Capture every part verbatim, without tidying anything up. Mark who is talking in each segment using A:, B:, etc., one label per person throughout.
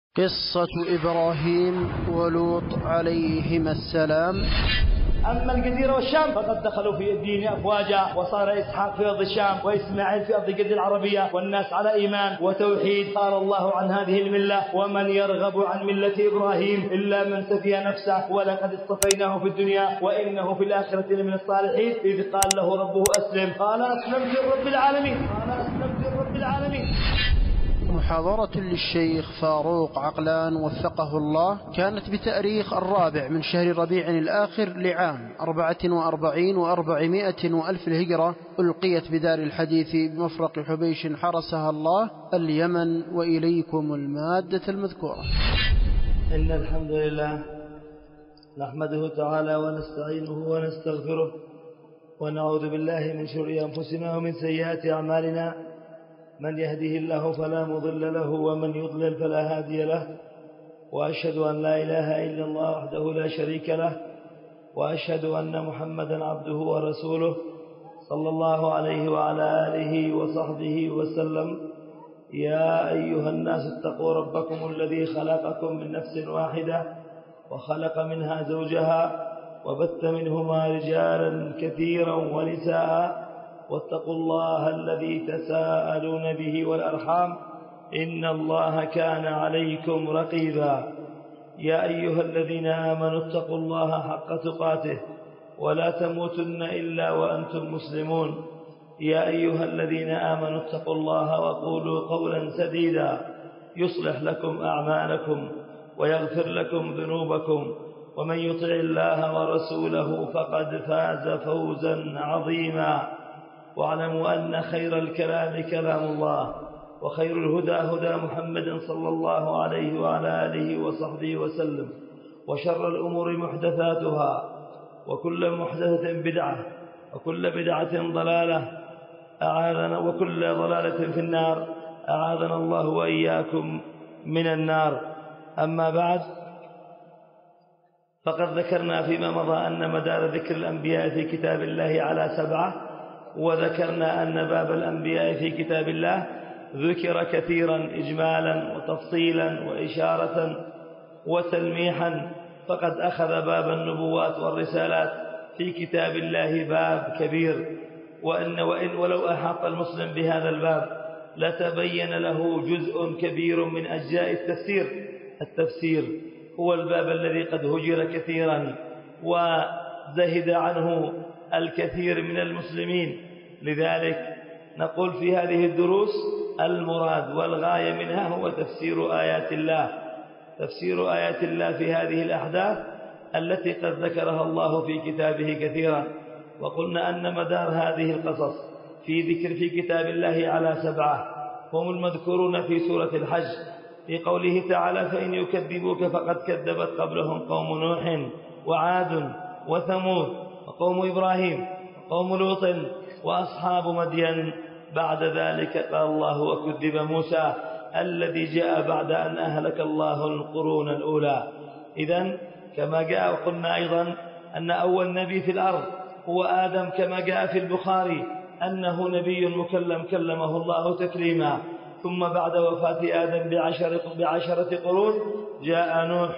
A: قصة إبراهيم ولوط عليهما السلام.
B: أما الجزيرة والشام فقد دخلوا في الدين أفواجا، وصار إسحاق في أرض الشام وإسماعيل في أرض جد العربية، والناس على إيمان وتوحيد. قال الله عن هذه الملة: ومن يرغب عن ملة إبراهيم إلا من سفي نفسه ولقد اصطفيناه في الدنيا وإنه في الآخرة لمن الصالحين. إذ قال له ربه أسلم قال أسلمت لرب العالمين قال أسلمت لرب العالمين.
A: محاضرة للشيخ فاروق عقلان وفقه الله، كانت بتاريخ الرابع من شهر ربيع الآخر لعام أربعة وأربعين وأربعمائة وألف الهجرة، ألقيت بدار الحديث بمفرق حبيش حرسها الله اليمن. وإليكم المادة المذكورة.
B: إن الحمد لله نحمده تعالى ونستعينه ونستغفره، ونعوذ بالله من شرور أنفسنا ومن سيئات أعمالنا. من يهده الله فلا مضل له ومن يضلل فلا هادي له، وأشهد أن لا إله إلا الله وحده لا شريك له، وأشهد أن محمدا عبده ورسوله صلى الله عليه وعلى آله وصحبه وسلم. يا أيها الناس اتقوا ربكم الذي خلقكم من نفس واحدة وخلق منها زوجها وبث منهما رجالا كثيرا ونساء، واتقوا الله الذي تساءلون به والأرحام إن الله كان عليكم رقيبا. يا أيها الذين آمنوا اتقوا الله حق تقاته ولا تموتن إلا وأنتم مسلمون. يا أيها الذين آمنوا اتقوا الله وقولوا قولا سديدا يصلح لكم أعمالكم ويغفر لكم ذنوبكم، ومن يطع الله ورسوله فقد فاز فوزا عظيما. واعلموا أن خير الكلام كلام الله، وخير الهدى هدى محمد صلى الله عليه وعلى آله وصحبه وسلم، وشر الأمور محدثاتها، وكل محدثة بدعة، وكل بدعة ضلالة أعاذنا وكل ضلالة في النار أعاذنا الله وإياكم من النار. أما بعد، فقد ذكرنا فيما مضى أن مدار ذكر الأنبياء في كتاب الله على سبعة، وذكرنا أن باب الأنبياء في كتاب الله ذكر كثيرا إجمالا وتفصيلا وإشارة وتلميحا، فقد أخذ باب النبوات والرسالات في كتاب الله باب كبير، وأن وإن ولو أحاط المسلم بهذا الباب لتبين له جزء كبير من أجزاء التفسير. التفسير هو الباب الذي قد هجر كثيرا وزهد عنه الكثير من المسلمين. لذلك نقول في هذه الدروس المراد والغاية منها هو تفسير آيات الله، تفسير آيات الله في هذه الأحداث التي قد ذكرها الله في كتابه كثيرا. وقلنا أن مدار هذه القصص في ذكر في كتاب الله على سبعة، هم المذكورون في سورة الحج في قوله تعالى: فإن يكذبوك فقد كذبت قبلهم قوم نوح وعاد وثمود وقوم إبراهيم وقوم لوط وأصحاب مدين. بعد ذلك قال الله: وكذب موسى الذي جاء بعد أن أهلك الله القرون الأولى. إذن كما جاء، وقلنا أيضا أن أول نبي في الأرض هو آدم، كما جاء في البخاري أنه نبي مكلم كلمه الله تكليما. ثم بعد وفاة آدم بعشرة, بعشرة قرون جاء نوح،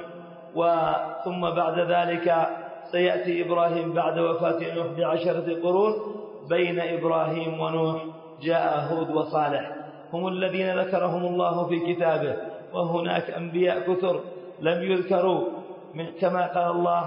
B: وثم بعد ذلك سيأتي إبراهيم بعد وفاة نوح بعشرة قرون. بين إبراهيم ونوح جاء هود وصالح، هم الذين ذكرهم الله في كتابه. وهناك أنبياء كثر لم يذكروا، كما قال الله: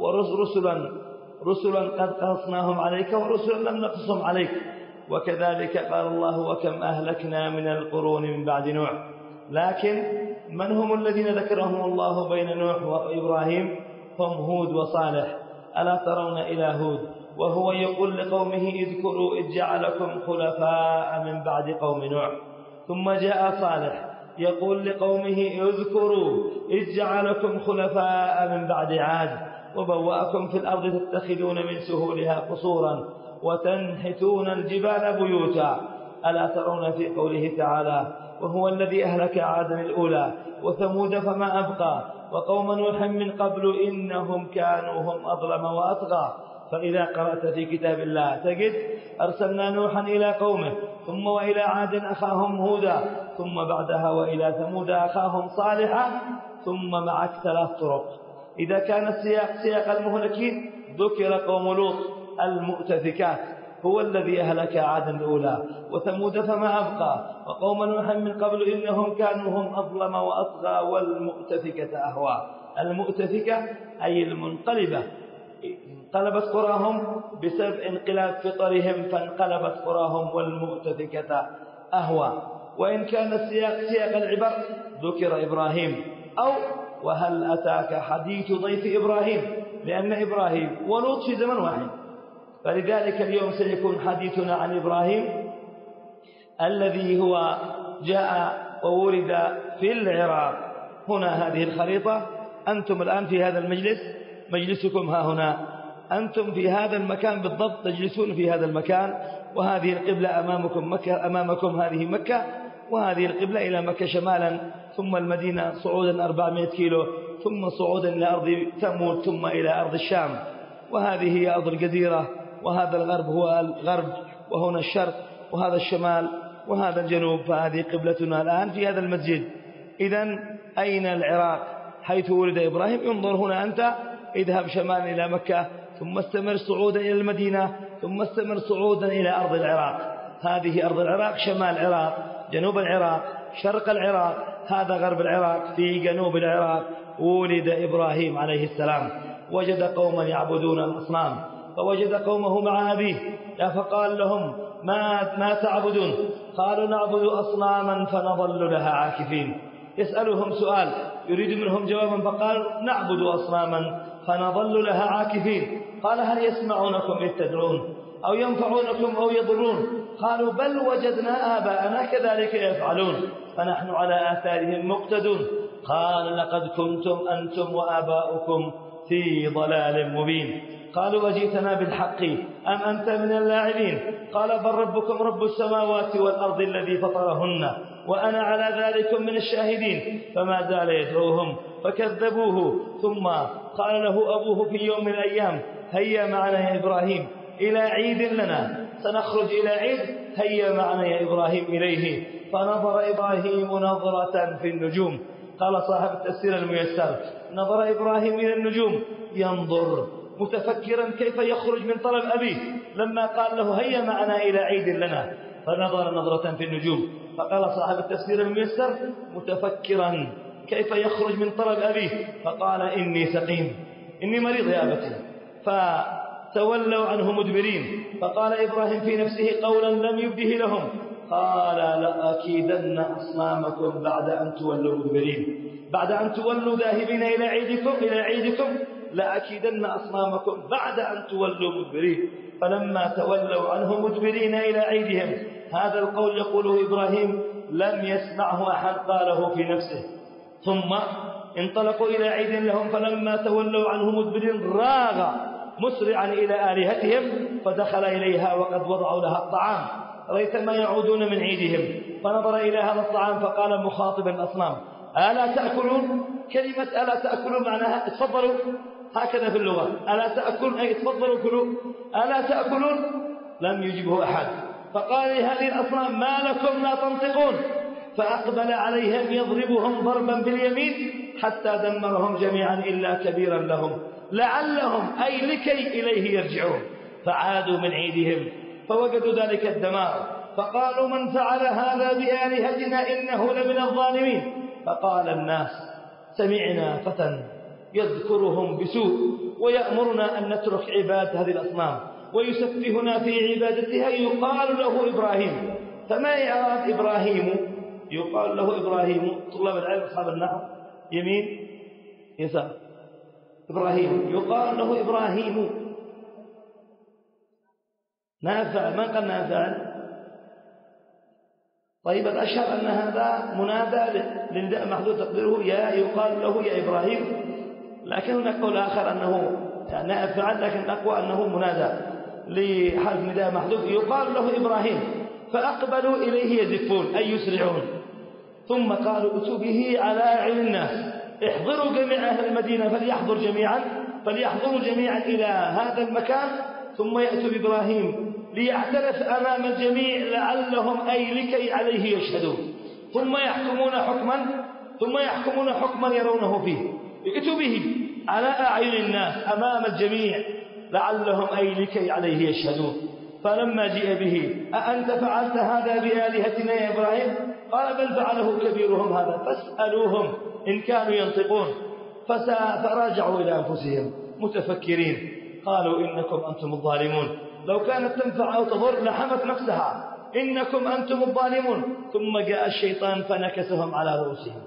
B: ورسلا رسلا قد قصصناهم عليك ورسلا لم نقصهم عليك. وكذلك قال الله: وكم أهلكنا من القرون من بعد نوح. لكن من هم الذين ذكرهم الله بين نوح وإبراهيم؟ هم هود وصالح. ألا ترون إلى هود وهو يقول لقومه: اذكروا إذ جعلكم خلفاء من بعد قوم نوح. ثم جاء صالح يقول لقومه: اذكروا إذ جعلكم خلفاء من بعد عاد وبوأكم في الأرض تتخذون من سهولها قصورا وتنحتون الجبال بيوتا. ألا ترون في قوله تعالى: وهو الذي أهلك عادا الأولى وثمود فما أبقى وقوم نوح من قبل إنهم كانوا هم أظلم وأطغى. فإذا قرأت في كتاب الله تجد: أرسلنا نوحا إلى قومه ثم وإلى عاد أخاهم هودا ثم بعدها وإلى ثمود أخاهم صالحا ثم معك ثلاث طرق. إذا كان السياق سياق المهلكين ذكر قوم لوط المؤتفكات هو الذي أهلك عادا الأولى وثمود فما أبقى وقوم نوح من قبل إنهم كانوا هم أظلم وأطغى والمؤتفكة أهوى. المؤتفكة أي المنقلبة، انقلبت قراهم بسبب انقلاب فطرهم فانقلبت قراهم والمؤتفكة أهوى. وإن كان السياق سياق العبر ذكر إبراهيم أو وهل أتاك حديث ضيف إبراهيم، لأن إبراهيم ولوط في زمن واحد، فلذلك اليوم سيكون حديثنا عن إبراهيم الذي هو جاء وولد في العراق. هنا هذه الخريطة، أنتم الآن في هذا المجلس، مجلسكم ها هنا، أنتم في هذا المكان بالضبط، تجلسون في هذا المكان، وهذه القبلة أمامكم مكة، أمامكم هذه مكة، وهذه القبلة إلى مكة شمالا، ثم المدينة صعودا أربعمائة كيلو، ثم صعودا إلى أرض ثمود، ثم إلى أرض الشام، وهذه هي أرض الجزيرة، وهذا الغرب هو الغرب، وهنا الشرق، وهذا الشمال، وهذا الجنوب. فهذه قبلتنا الآن في هذا المسجد. إذن أين العراق حيث ولد إبراهيم؟ انظر هنا أنت، اذهب شمالا إلى مكة، ثم استمر صعودا إلى المدينة، ثم استمر صعودا إلى أرض العراق. هذه أرض العراق، شمال العراق، جنوب العراق، شرق العراق، هذا غرب العراق. في جنوب العراق ولد إبراهيم عليه السلام، وجد قوما يعبدون الأصنام، فوجد قومه مع أبيه فقال لهم ما, ما تعبدون؟ قالوا نعبد أصناما فنظل لها عاكفين. يسألهم سؤال يريد منهم جوابا، فقال نعبد أصناما فنظل لها عاكفين. قال هل يسمعونكم إذ تدعون أو ينفعونكم أو يضرون؟ قالوا بل وجدنا آباءنا كذلك يفعلون فنحن على آثارهم مقتدون. قال لقد كنتم أنتم وآباؤكم في ضلال مبين. قالوا وجئتنا بالحق أم أنت من اللاعبين؟ قال بل ربكم رب السماوات والأرض الذي فطرهن وأنا على ذلك من الشاهدين. فما زال يدعوهم فكذبوه. ثم قال له أبوه في يوم من الأيام هيا معنا يا إبراهيم إلى عيد لنا، سنخرج إلى عيد، هيا معنا يا إبراهيم إليه. فنظر إبراهيم نظرة في النجوم. قال صاحب التفسير الميسر نظر إبراهيم إلى النجوم ينظر متفكرا كيف يخرج من طلب أبيه لما قال له هيا معنا إلى عيد لنا، فنظر نظرة في النجوم. فقال صاحب التفسير الميسر متفكرا كيف يخرج من طلب أبيه، فقال إني سقيم، إني مريض يا أبتي. فتولوا عنه مدبرين. فقال إبراهيم في نفسه قولا لم يبده لهم، قال لأكيدن أصنامكم بعد أن تولوا مدبرين، بعد أن تولوا ذاهبين إلى عيدكم إلى عيدكم لأكيدن أصنامكم بعد أن تولوا مدبرين. فلما تولوا عنه مدبرين إلى عيدهم، هذا القول يقوله إبراهيم لم يسمعه أحد قاله في نفسه. ثم انطلقوا إلى عيد لهم، فلما تولوا عنه مدبرين راغ مسرعا إلى آلهتهم فدخل إليها وقد وضعوا لها الطعام ريثما يعودون من عيدهم. فنظر إلى هذا الطعام فقال مخاطبا الأصنام ألا تأكلون؟ كلمة ألا تأكلون معناها اتفضلوا، هكذا في اللغة، ألا تأكلون أي اتفضلوا كلوا، ألا تأكلون؟ لم يجبه أحد. فقال لهذه الأصنام ما لكم لا تنطقون؟ فأقبل عليهم يضربهم ضربا باليمين حتى دمرهم جميعا إلا كبيرا لهم لعلهم أي لكي إليه يرجعون. فعادوا من عيدهم فوجدوا ذلك الدمار، فقالوا من فعل هذا بآلهتنا إنه لمن الظالمين. فقال الناس سمعنا فتى يذكرهم بسوء ويأمرنا أن نترك عبادة هذه الأصنام ويسفهنا في عبادتها يقال له إبراهيم. فما يعرف إبراهيم؟ يقال له إبراهيم. طلاب العلم أصحاب النحو يمين يسار. إبراهيم يقال له إبراهيم. نافع من قال نافع؟ طيب الأشهر أن هذا منادى لنداء محذوف تقديره يا، يقال له يا إبراهيم، لكن هناك قول آخر أنه نافع لكن أقوى أنه منادى لحرف نداء محذوف يقال له إبراهيم. فأقبلوا إليه يزفون أي يسرعون. ثم قالوا اتوا به على أعين الناس، احضروا جميع أهل المدينة فليحضر جميعا فليحضروا جميعا إلى هذا المكان ثم يأتوا بإبراهيم ليعترف أمام الجميع لعلهم أي لكي عليه يشهدون، ثم يحكمون حكما ثم يحكمون حكما يرونه فيه، ائتوا به على أعين الناس أمام الجميع لعلهم أي لكي عليه يشهدون. فلما جيء به: أأنت فعلت هذا بآلهتنا يا إبراهيم؟ قال: بل فعله كبيرهم هذا فاسألوهم إن كانوا ينطقون. فراجعوا إلى أنفسهم متفكرين، قالوا: إنكم أنتم الظالمون. لو كانت تنفع أو تضر لحمت نفسها، إنكم أنتم الظالمون. ثم جاء الشيطان فنكسهم على رؤوسهم.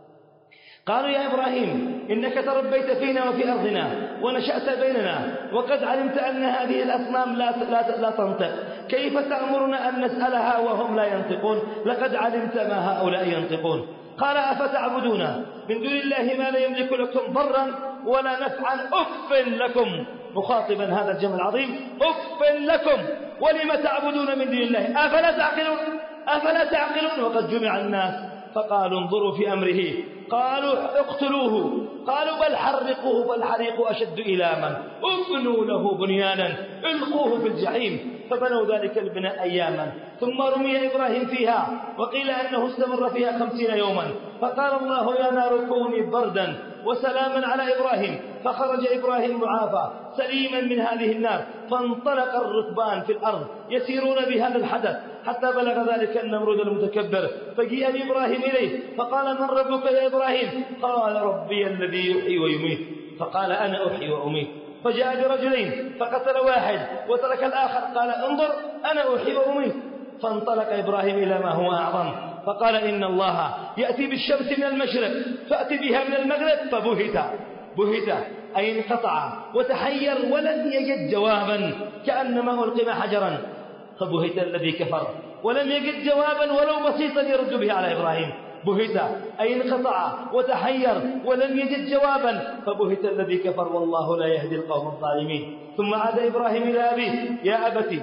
B: قالوا: يا إبراهيم إنك تربيت فينا وفي أرضنا ونشأت بيننا، وقد علمت أن هذه الأصنام لا, لا, لا تنطق، كيف تأمرنا أن نسألها وهم لا ينطقون؟ لقد علمت ما هؤلاء ينطقون. قال: أفتعبدون من دون الله ما لا يملك لكم ضرا ولا نفعا، أف لكم، مخاطبا هذا الجمع العظيم: أف لكم ولم تعبدون من دون الله أفلا تعقلون أفلا تعقلون وقد جمع الناس فقالوا انظروا في أمره، قالوا اقتلوه، قالوا بل حرقوه فالحريق أشد إلاما، ابنوا له بنيانا القوه في الجحيم. فبنوا ذلك البناء أياما، ثم رمي إبراهيم فيها، وقيل أنه استمر فيها خمسين يوما. فقال الله: يا نار كوني بردا وسلاما على إبراهيم. فخرج إبراهيم معافى سليما من هذه النار، فانطلق الركبان في الأرض يسيرون بهذا الحدث حتى بلغ ذلك النمرود المتكبر، فجيء بإبراهيم إليه فقال: من ربك يا إبراهيم؟ قال: ربي الذي يحيي ويميت. فقال: أنا أحيي وأميت. فجاء برجلين فقتل واحد وترك الآخر، قال: انظر أنا أحيي وأميت. فانطلق إبراهيم إلى ما هو أعظم، فقال: إن الله يأتي بالشمس من المشرق فأتي بها من المغرب. فبهت بهت أي انقطع وتحير ولم يجد جوابا، كأنما ألقم حجرا. فبهت الذي كفر ولم يجد جوابا ولو بسيطا يرد به على إبراهيم. بهت أي انقطع وتحير ولم يجد جوابا. فبهت الذي كفر والله لا يهدي القوم الظالمين. ثم عاد إبراهيم إلى أبيه: يا أبتي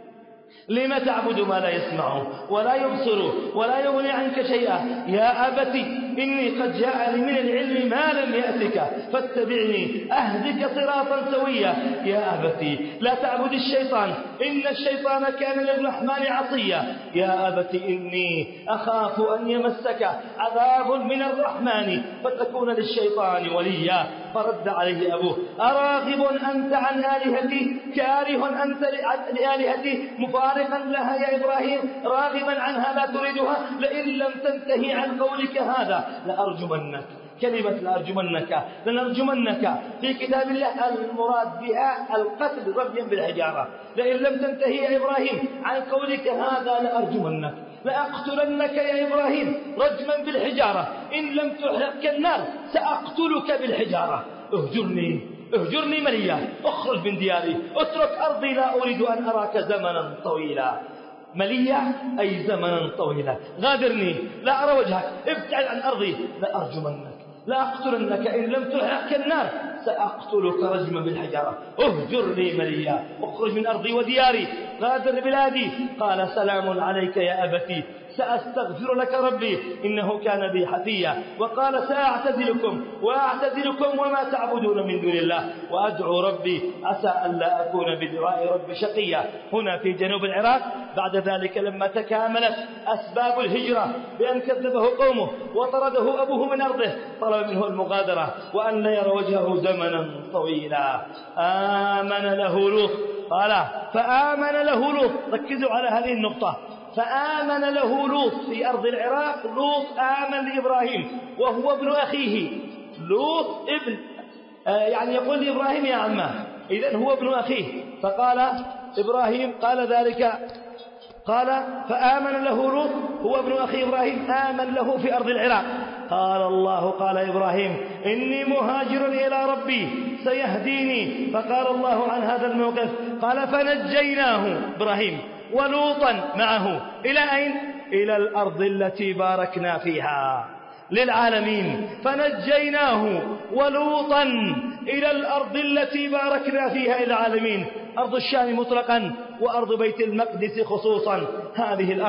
B: لم تعبد ما لا يسمع ولا يبصر ولا يغني عنك شيئا؟ يا أبتي إني قد جاءني من العلم ما لم يأتك فاتبعني أهدك صراطا سويا. يا أبتي لا تعبد الشيطان إن الشيطان كان للرحمن عصيا. يا أبتي إني أخاف أن يمسك عذاب من الرحمن فتكون للشيطان وليا. فرد عليه أبوه: أراغب أنت عن آلهتي كاره أنت لآلهتي مفارقا لها يا إبراهيم راغبا عنها لا تريدها؟ لئن لم تنتهي عن قولك هذا لأرجمنك. كلمة لأرجمنك لنرجمنك في كتاب الله المراد بها القتل رميا بالحجارة. لئن لم تنتهي يا إبراهيم عن قولك هذا لأرجمنك لأقتلنك يا إبراهيم رجما بالحجارة، إن لم تحرق كالنار سأقتلك بالحجارة. اهجرني اهجرني مليا، اخرج من دياري، اترك أرضي، لا أريد أن أراك زمنا طويلا. مليا أي زمنا طويلا، غادرني، لا أرى وجهك، ابتعد عن أرضي، لأرجمنك لأقتلنك إن لم تحرق كالنار سأقتلك رجما بالحجارة. اهجرني مليا، اخرج من أرضي ودياري، غادر بلادي. قال: سلام عليك يا أبتي سأستغفر لك ربي إنه كان بي حفيا. وقال: سأعتزلكم وأعتزلكم وما تعبدون من دون الله وأدعو ربي عسى أن لا أكون بدعاء ربي شقيا. هنا في جنوب العراق بعد ذلك لما تكاملت أسباب الهجرة بأن كذبه قومه وطرده أبوه من أرضه طلب منه المغادرة وأن لا يرى وجهه زمنا طويلا. آمن له لوط. قال: فآمن له لوط. ركزوا على هذه النقطة. فآمن له لوط في أرض العراق. لوط آمن لإبراهيم وهو ابن أخيه. لوط ابن آه يعني يقول لإبراهيم يا عمه، إذن هو ابن أخيه. فقال إبراهيم قال ذلك، قال: فآمن له لوط هو ابن أخي إبراهيم آمن له في أرض العراق. قال الله قال إبراهيم: إني مهاجر إلى ربي سيهديني. فقال الله عن هذا الموقف قال: فنجيناه إبراهيم ولوطا معه إلى أين؟ إلى الأرض التي باركنا فيها للعالمين. فنجيناه ولوطا إلى الأرض التي باركنا فيها للعالمين. أرض الشام مطلقا وأرض بيت المقدس خصوصا. هذه الأرض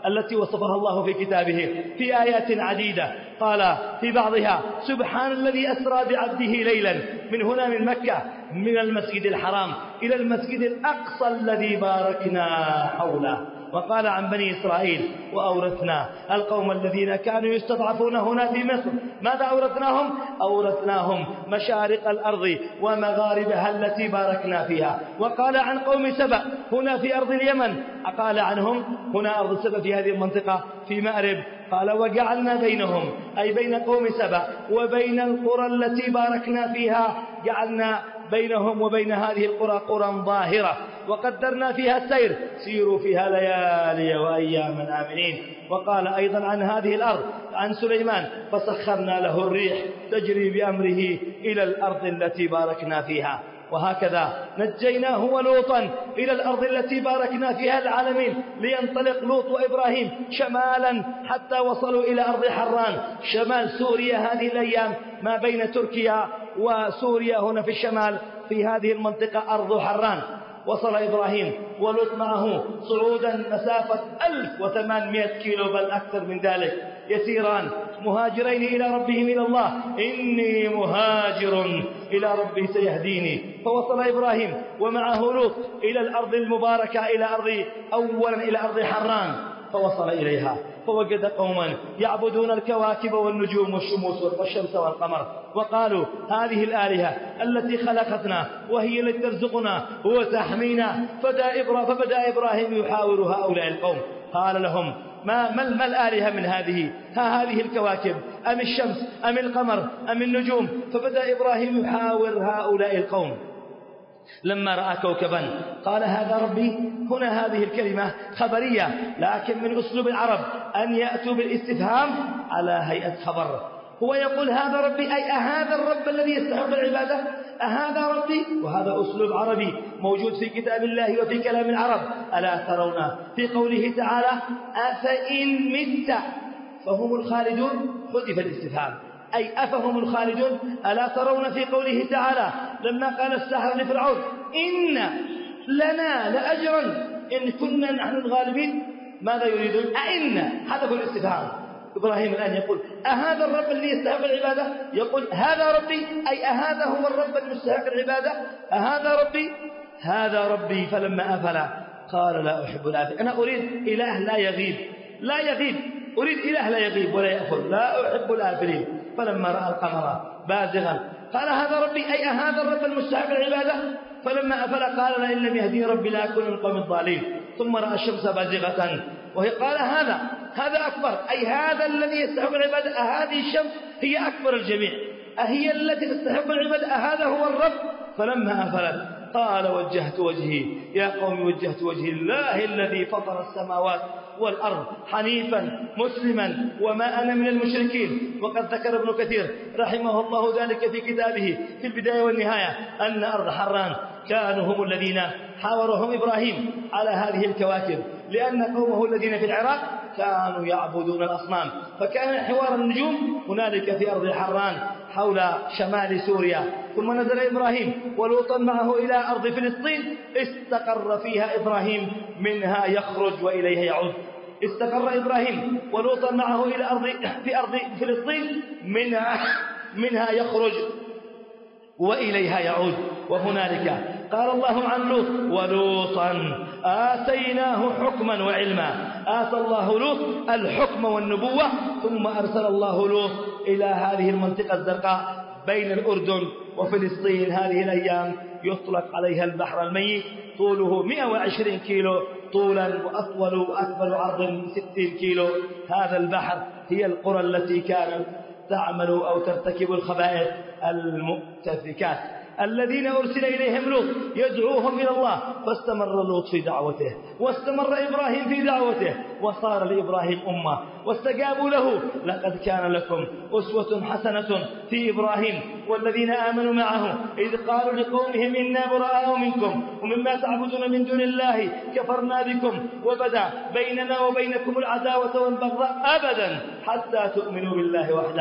B: التي وصفها الله في كتابه في آيات عديدة. قال في بعضها: سبحان الذي أسرى بعبده ليلا من هنا من مكة من المسجد الحرام إلى المسجد الأقصى الذي باركنا حوله. وقال عن بني إسرائيل: وأورثنا القوم الذين كانوا يستضعفون هنا في مصر. ماذا أورثناهم؟ أورثناهم مشارق الأرض ومغاربها التي باركنا فيها. وقال عن قوم سبأ هنا في أرض اليمن، قال عنهم هنا أرض سبأ في هذه المنطقة في مأرب، قال: وجعلنا بينهم أي بين قوم سبأ وبين القرى التي باركنا فيها، جعلنا بينهم وبين هذه القرى قرى ظاهرة وقدرنا فيها السير، سيروا فيها ليالي وأياما آمنين. وقال أيضا عن هذه الأرض عن سليمان: فسخرنا له الريح تجري بأمره إلى الأرض التي باركنا فيها. وهكذا نجيناه ولوطا إلى الأرض التي باركنا فيها العالمين، لينطلق لوط وإبراهيم شمالا حتى وصلوا إلى أرض حران شمال سوريا. هذه الأيام ما بين تركيا وسوريا هنا في الشمال في هذه المنطقة أرض حران. وصل إبراهيم ولوط معه صعودا مسافة ألف وثمانمائة كيلو بل أكثر من ذلك، يسيران مهاجرين إلى ربهم إلى الله: إني مهاجر إلى ربي سيهديني. فوصل إبراهيم ومعه لوط إلى الأرض المباركة، إلى أرض أولا إلى أرض حران. فوصل إليها فوجد قوما يعبدون الكواكب والنجوم والشموس والشمس والقمر، وقالوا: هذه الآلهة التي خلقتنا وهي التي ترزقنا وتحمينا. فبدأ إبراهيم يحاور هؤلاء القوم، قال لهم: ما, ما الآلهة من هذه؟ ها هذه الكواكب أم الشمس أم القمر أم النجوم؟ فبدأ إبراهيم يحاور هؤلاء القوم. لما رأى كوكبا قال: هذا ربي. هنا هذه الكلمة خبرية، لكن من أسلوب العرب أن يأتوا بالاستفهام على هيئة خبر. هو يقول: هذا ربي، أي أهذا الرب الذي يستحق العبادة؟ أهذا ربي؟ وهذا أسلوب عربي موجود في كتاب الله وفي كلام العرب. ألا ترون في قوله تعالى: أفإن مت فهم الخالدون؟ حذف الاستفهام، أي أفهم الخالدون؟ ألا ترون في قوله تعالى لما قال الساحر لفرعون: إن لنا لأجرا إن كنا نحن الغالبين؟ ماذا يريدون؟ أئن، هذا هو الاستفهام. إبراهيم الآن يقول: أهذا الرب الذي يستحق العبادة؟ يقول: هذا ربي، أي أهذا هو الرب المستحق العبادة؟ أهذا ربي؟ هذا ربي. فلما أفل قال: لا أحب الآفل. أنا أريد إله لا يغيب، لا يغيب، أريد إله لا يغيب ولا يأخذ، لا أحب الآفلين. فلما رأى القمر بازغا قال: هذا ربي، أي هذا الرب المستحق العبادة؟ فلما أفل قال: لئن لم يهدي ربي لأكون من القوم الضالين. ثم رأى الشمس بازغة وهي قال: هذا هذا أكبر، أي هذا الذي يستحق العبادة. أهذه الشمس هي أكبر الجميع؟ أهي التي تستحق العبادة؟ أهذا هو الرب؟ فلما أفلت قال: وجهت وجهي يا قوم وجهت وجهي لله الذي فطر السماوات والأرض حنيفا مسلما وما أنا من المشركين. وقد ذكر ابن كثير رحمه الله ذلك في كتابه في البداية والنهاية أن أرض حران كانوا هم الذين حاورهم إبراهيم على هذه الكواكب، لأن قومه الذين في العراق كانوا يعبدون الأصنام، فكان حوار النجوم هنالك في أرض حران حول شمال سوريا. ثم نزل إبراهيم ولوطا معه إلى أرض فلسطين، استقر فيها إبراهيم منها يخرج وإليها يعود. استقر إبراهيم ولوطا معه إلى أرض في أرض فلسطين منها منها يخرج وإليها يعود. وهنالك قال الله عن لوط: ولوطا آتيناه حكما وعلما. آتى الله لوط الحكم والنبوة، ثم أرسل الله لوط إلى هذه المنطقة الزرقاء بين الأردن وفلسطين. هذه الأيام يطلق عليها البحر الميت، طوله مئة وعشرين كيلو طولا وأطول وأكبر عرض ستين كيلو. هذا البحر هي القرى التي كانت تعمل أو ترتكب الخبائث المؤتفكات الذين أرسل إليهم لوط يدعوهم إلى الله. فاستمر لوط في دعوته، واستمر إبراهيم في دعوته، وصار لإبراهيم أمة واستجابوا له. لقد كان لكم أسوة حسنة في إبراهيم والذين آمنوا معه إذ قالوا لقومهم: إنا براء منكم ومما تعبدون من دون الله كفرنا بكم وبدا بيننا وبينكم العداوة والبغضاء أبدا حتى تؤمنوا بالله وحده.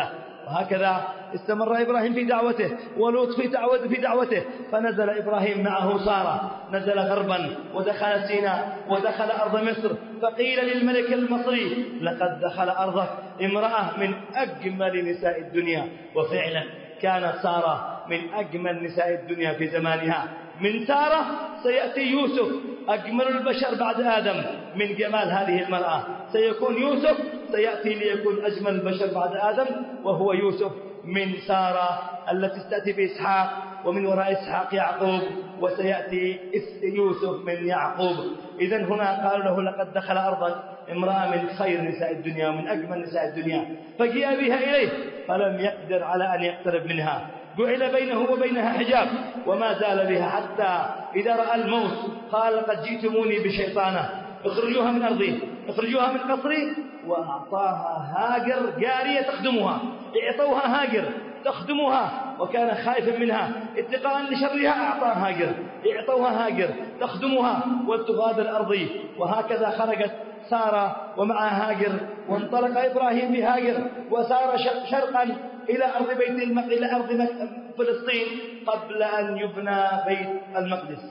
B: وهكذا استمر إبراهيم في دعوته ولوط في دعوته, في دعوته فنزل إبراهيم معه سارة، نزل غربا ودخل سيناء ودخل أرض مصر، فقيل للملك المصري لقد دخل أرضك امرأة من أجمل نساء الدنيا. وفعلا كانت سارة من أجمل نساء الدنيا في زمانها. من سارة سيأتي يوسف أجمل البشر بعد آدم. من جمال هذه المرأة سيكون يوسف، سيأتي ليكون أجمل البشر بعد آدم وهو يوسف. من سارة التي ستأتي بإسحاق، ومن وراء إسحاق يعقوب، وسيأتي يوسف من يعقوب. إذن هنا قالوا له لقد دخل أرضك امرأة من خير نساء الدنيا ومن أجمل نساء الدنيا، فجاء بها إليه فلم يقدر على أن يقترب منها، جعل بينه وبينها حجاب وما زال بها حتى إذا رأى الموت قال لقد جئتموني بشيطانة، اخرجوها من أرضي، اخرجوها من قصري. وأعطاها هاجر جارية تخدمها، اعطوها هاجر تخدمها، وكان خائفا منها اتقاء لشرها أعطاها هاجر، اعطوها هاجر تخدمها وتغادر أرضي. وهكذا خرجت سارة ومعها هاجر، وانطلق إبراهيم بهاجر وسار شرقا إلى أرض بيت المقدس، إلى أرض فلسطين قبل أن يبنى بيت المقدس.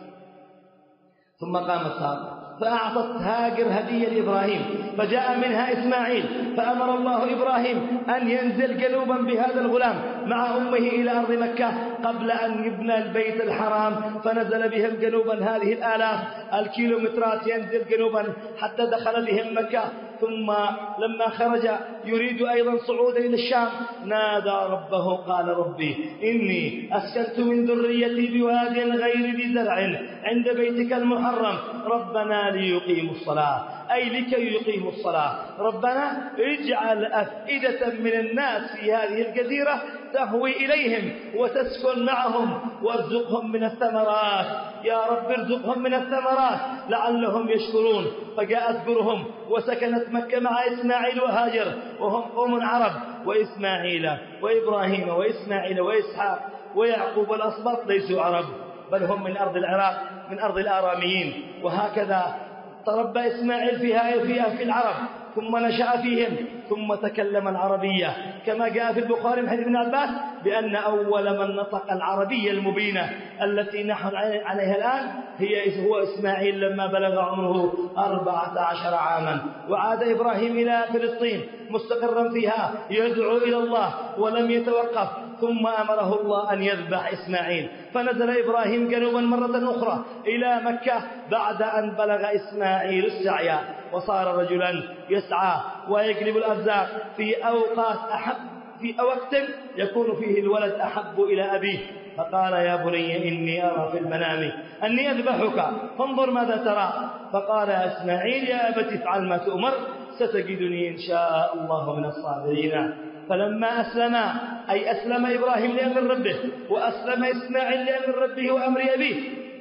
B: ثم قامت سارة فأعطت هاجر هدية لإبراهيم، فجاء منها إسماعيل، فأمر الله إبراهيم أن ينزل جنوبا بهذا الغلام مع أمه إلى أرض مكة قبل أن يبنى البيت الحرام، فنزل بهم جنوبا هذه الآلاف الكيلومترات، ينزل جنوبا حتى دخل بهم مكة. ثم لما خرج يريد أيضا صعودا إلى الشام نادى ربه قال ربي إني أسكنت من ذريتي بواد غير ذي زرع عند بيتك المحرم ربنا ليقيموا الصلاة، أي لكي يقيموا الصلاة. ربنا اجعل أفئدة من الناس في هذه الجزيرة تهوي إليهم وتسكن معهم وارزقهم من الثمرات، يا رب ارزقهم من الثمرات لعلهم يشكرون. فجاءت برهم وسكنت مكة مع إسماعيل وهاجر، وهم قوم عرب، وإسماعيل وإبراهيم وإسماعيل وإسحاق ويعقوب الأسباط ليسوا عرب، بل هم من أرض العراق، من أرض الآراميين. وهكذا تربى إسماعيل فيها في العرب، ثم نشأ فيهم، ثم تكلم العربية، كما جاء في البخاري من حديث ابن عباس بأن أول من نطق العربية المبينة التي نحن عليها الآن هي هو إسماعيل لما بلغ عمره أربعة عشر عاما. وعاد إبراهيم إلى فلسطين مستقرا فيها يدعو إلى الله ولم يتوقف، ثم أمره الله أن يذبح إسماعيل، فنزل إبراهيم جنوبا مرة أخرى إلى مكة بعد أن بلغ إسماعيل السعي، وصار رجلا يسعى ويجلب الأرزاق في أوقات أحب في وقت يكون فيه الولد أحب إلى أبيه. فقال يا بني إني أرى في المنام أني أذبحك فانظر ماذا ترى. فقال يا إسماعيل يا أبت افعل ما تؤمر ستجدني إن شاء الله من الصابرين. فلما أسلم أي أسلم إبراهيم لأمر ربه وأسلم إسماعيل لأمر ربه وأمر أبيه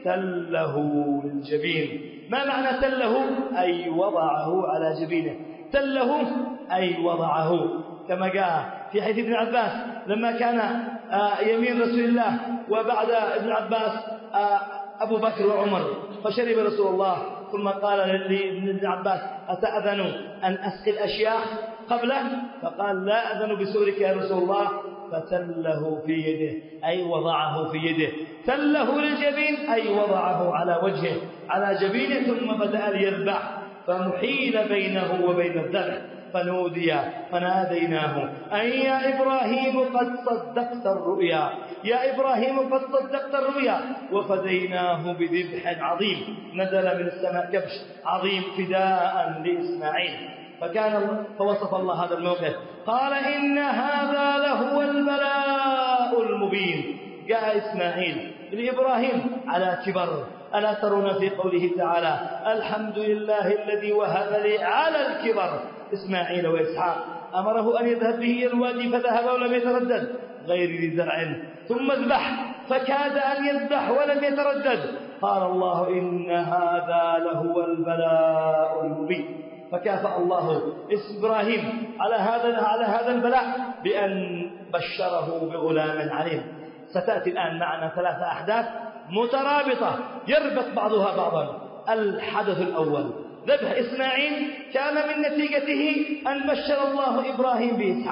B: تله للجبين. ما معنى تله؟ أي وضعه على جبينه، تله أي وضعه، كما جاء في حديث ابن عباس لما كان يمين رسول الله وبعد ابن عباس أبو بكر وعمر، فشرب رسول الله ثم قال لابن عباس أتأذن أن أسقي الأشياخ قبله؟ فقال لا أذن بسؤلك يا رسول الله. فتله في يده أي وضعه في يده، تله للجبين أي وضعه على وجهه على جبينه، ثم بدأ ليذبح فمحيل بينه وبين الذبح، فنودي فناديناه أن يا إبراهيم قد صدقت الرؤيا، يا إبراهيم قد صدقت الرؤيا، وفديناه بذبح عظيم. نزل من السماء كبش عظيم فداء لإسماعيل. فكان فوصف الله هذا الموقف قال إن هذا لهو البلاء المبين. جاء إسماعيل لإبراهيم على كبر، ألا ترون في قوله تعالى الحمد لله الذي وهب لي على الكبر إسماعيل وإسحاق. أمره أن يذهب به إلى الوادي فذهب ولم يتردد غير ذي زرع، ثم اذبح فكاد أن يذبح ولم يتردد. قال الله إن هذا لهو البلاء المبين. فكافأ الله إبراهيم على هذا على هذا البلاء بأن بشره بغلام عليم. ستأتي الآن معنا ثلاثة أحداث مترابطة يربط بعضها بعضا. الحدث الأول ذبح إسماعيل كان من نتيجته أن بشر الله إبراهيم بإسحاق،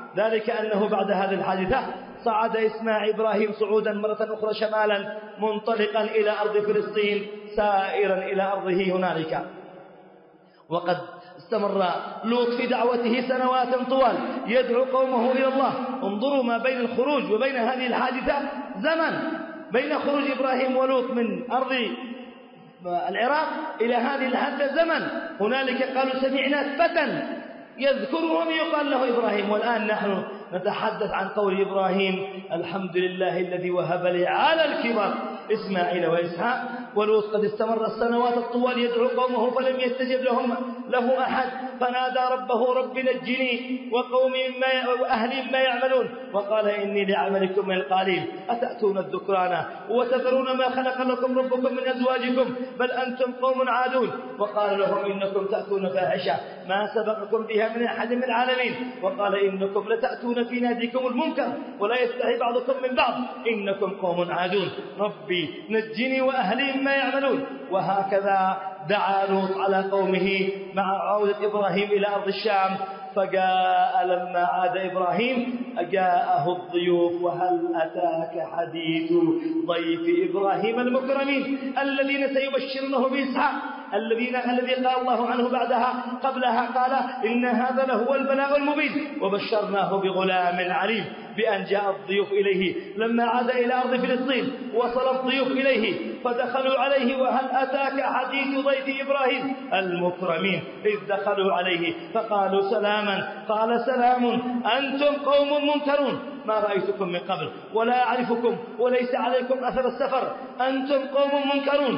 B: ذلك أنه بعد هذه الحادثة صعد إسماعيل إبراهيم صعودا مرة أخرى شمالا منطلقا إلى أرض فلسطين سائرا إلى أرضه هنالك. وقد استمر لوط في دعوته سنوات طوال يدعو قومه إلى الله. انظروا ما بين الخروج وبين هذه الحادثة زمن، بين خروج إبراهيم ولوط من أرض العراق إلى هذه الحادثة زمن. هنالك قالوا سمعنا فتى يذكرهم يقال له إبراهيم، والآن نحن نتحدث عن قول إبراهيم الحمد لله الذي وهب لي على الكبر إسماعيل وإسحاق. ولوط قد استمر السنوات الطوال يدعو قومه فلم يستجب لهم له أحد، فنادى ربه رب نجني وقومي مما وأهلي مما يعملون، وقال إني لعملكم من القليل أتأتون الذكران وتذرون ما خلق لكم ربكم من أزواجكم بل أنتم قوم عادون. وقال لهم إنكم تأتون فاحشة ما سبقكم بها من أحد من العالمين، وقال إنكم لتأتون في ناديكم المنكر ولا يستحي بعضكم من بعض إنكم قوم عادون ربي نجني وأهلي مما يعملون. وهكذا دعا لوط على قومه مع عودة إبراهيم إلى أرض الشام. فجاء لما عاد إبراهيم جاءه الضيوف. وهل أتاك حديث ضيف إبراهيم المكرمين الذين سيبشرونه بإسحاق، الذين الذي قال الله عنه بعدها قبلها قال إن هذا لهو البلاء المبين وبشرناه بغلام عليم. بأن جاء الضيوف إليه لما عاد إلى أرض فلسطين وصل الضيوف إليه فدخلوا عليه. وهل أتاك حديث ضيف إبراهيم المكرمين إذ دخلوا عليه فقالوا سلاما قال سلام أنتم قوم منكرون ما رأيتكم من قبل ولا أعرفكم وليس عليكم أثر السفر أنتم قوم منكرون.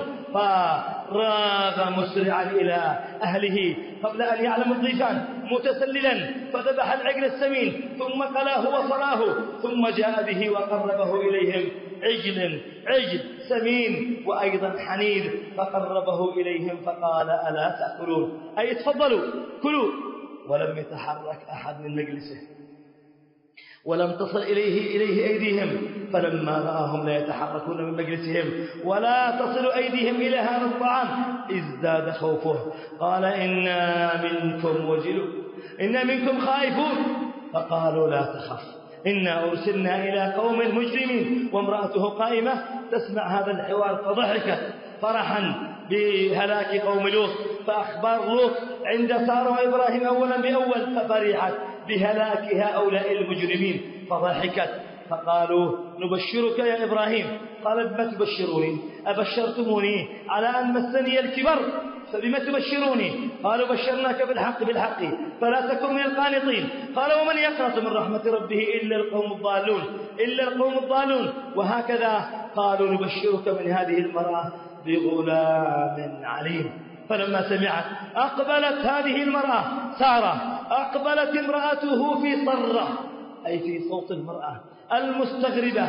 B: فراغ مسرعا إلى أهله قبل أن يعلم الضيفان متسللا فذبح العجل السمين ثم قلاه وصلاه ثم جاء به وقربه إليهم عجل عجل سمين وأيضا حنيذ فقربه إليهم فقال ألا تأكلون أي تفضلوا كلوا. ولم يتحرك أحد من مجلسه ولم تصل إليه إليه أيديهم. فلما رآهم لا يتحركون من مجلسهم ولا تصل أيديهم إلى هذا الطعام ازداد خوفه قال إنا منكم وجلون إنا منكم خائفون. فقالوا لا تخف إنا أرسلنا إلى قوم مجرمين. وامرأته قائمة تسمع هذا الحوار فضحكت فرحا بهلاك قوم لوط. فأخبار لوط عند سارة وإبراهيم أولا بأول ففرحت بهلاك هؤلاء المجرمين فضحكت. فقالوا نبشرك يا إبراهيم. قال بما تبشروني أبشرتموني على أن مسني الكبر فبما تبشروني. قالوا بشرناك بالحق بالحق فلا تكن من القانطين. قال ومن يقنط من رحمة ربه إلا القوم الضالون إلا القوم الضالون. وهكذا قالوا نبشرك من هذه المرأة بغلام عليم. فلما سمعت أقبلت هذه المرأة سارة أقبلت امرأته في صرة أي في صوت المرأة المستغربة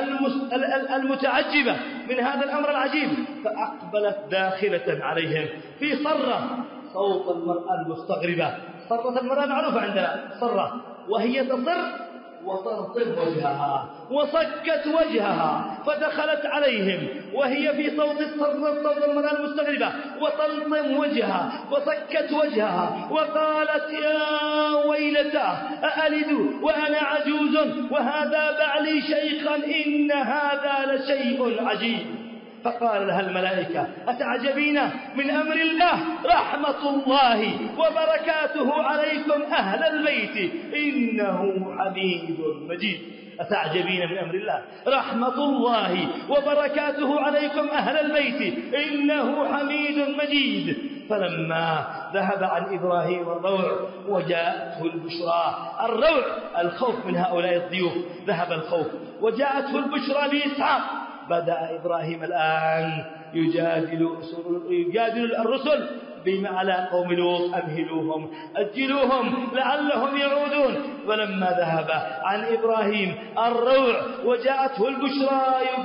B: المتعجبة من هذا الأمر العجيب. فأقبلت داخلة عليهم في صرة صوت المرأة المستغربة. صرة المرأة معروفة عندنا صرة وهي تصر وترطب وجهها وصكت وجهها فدخلت عليهم وهي في صوت الصرة صوت المرأة المستغربة وتلطم وجهها وصكت وجهها وقالت يا ويلتى أألد وأنا عجوز وهذا بعلي شيخا إن هذا لشيء عجيب. فقال لها الملائكة أتعجبين من أمر الله رحمة الله وبركاته عليكم أهل البيت إنه حميد مجيد. أتعجبين من أمر الله رحمة الله وبركاته عليكم أهل البيت إنه حميد مجيد. فلما ذهب عن إبراهيم الروع وجاءته البشرى الروع الخوف من هؤلاء الضيوف ذهب الخوف وجاءته البشرى بإسحاق. بدأ إبراهيم الآن يجادل, يجادل الرسل بما على قوم لوط أمهلوهم أجلوهم لعلهم يعودون. ولما ذهب عن إبراهيم الروع وجاءته البشرى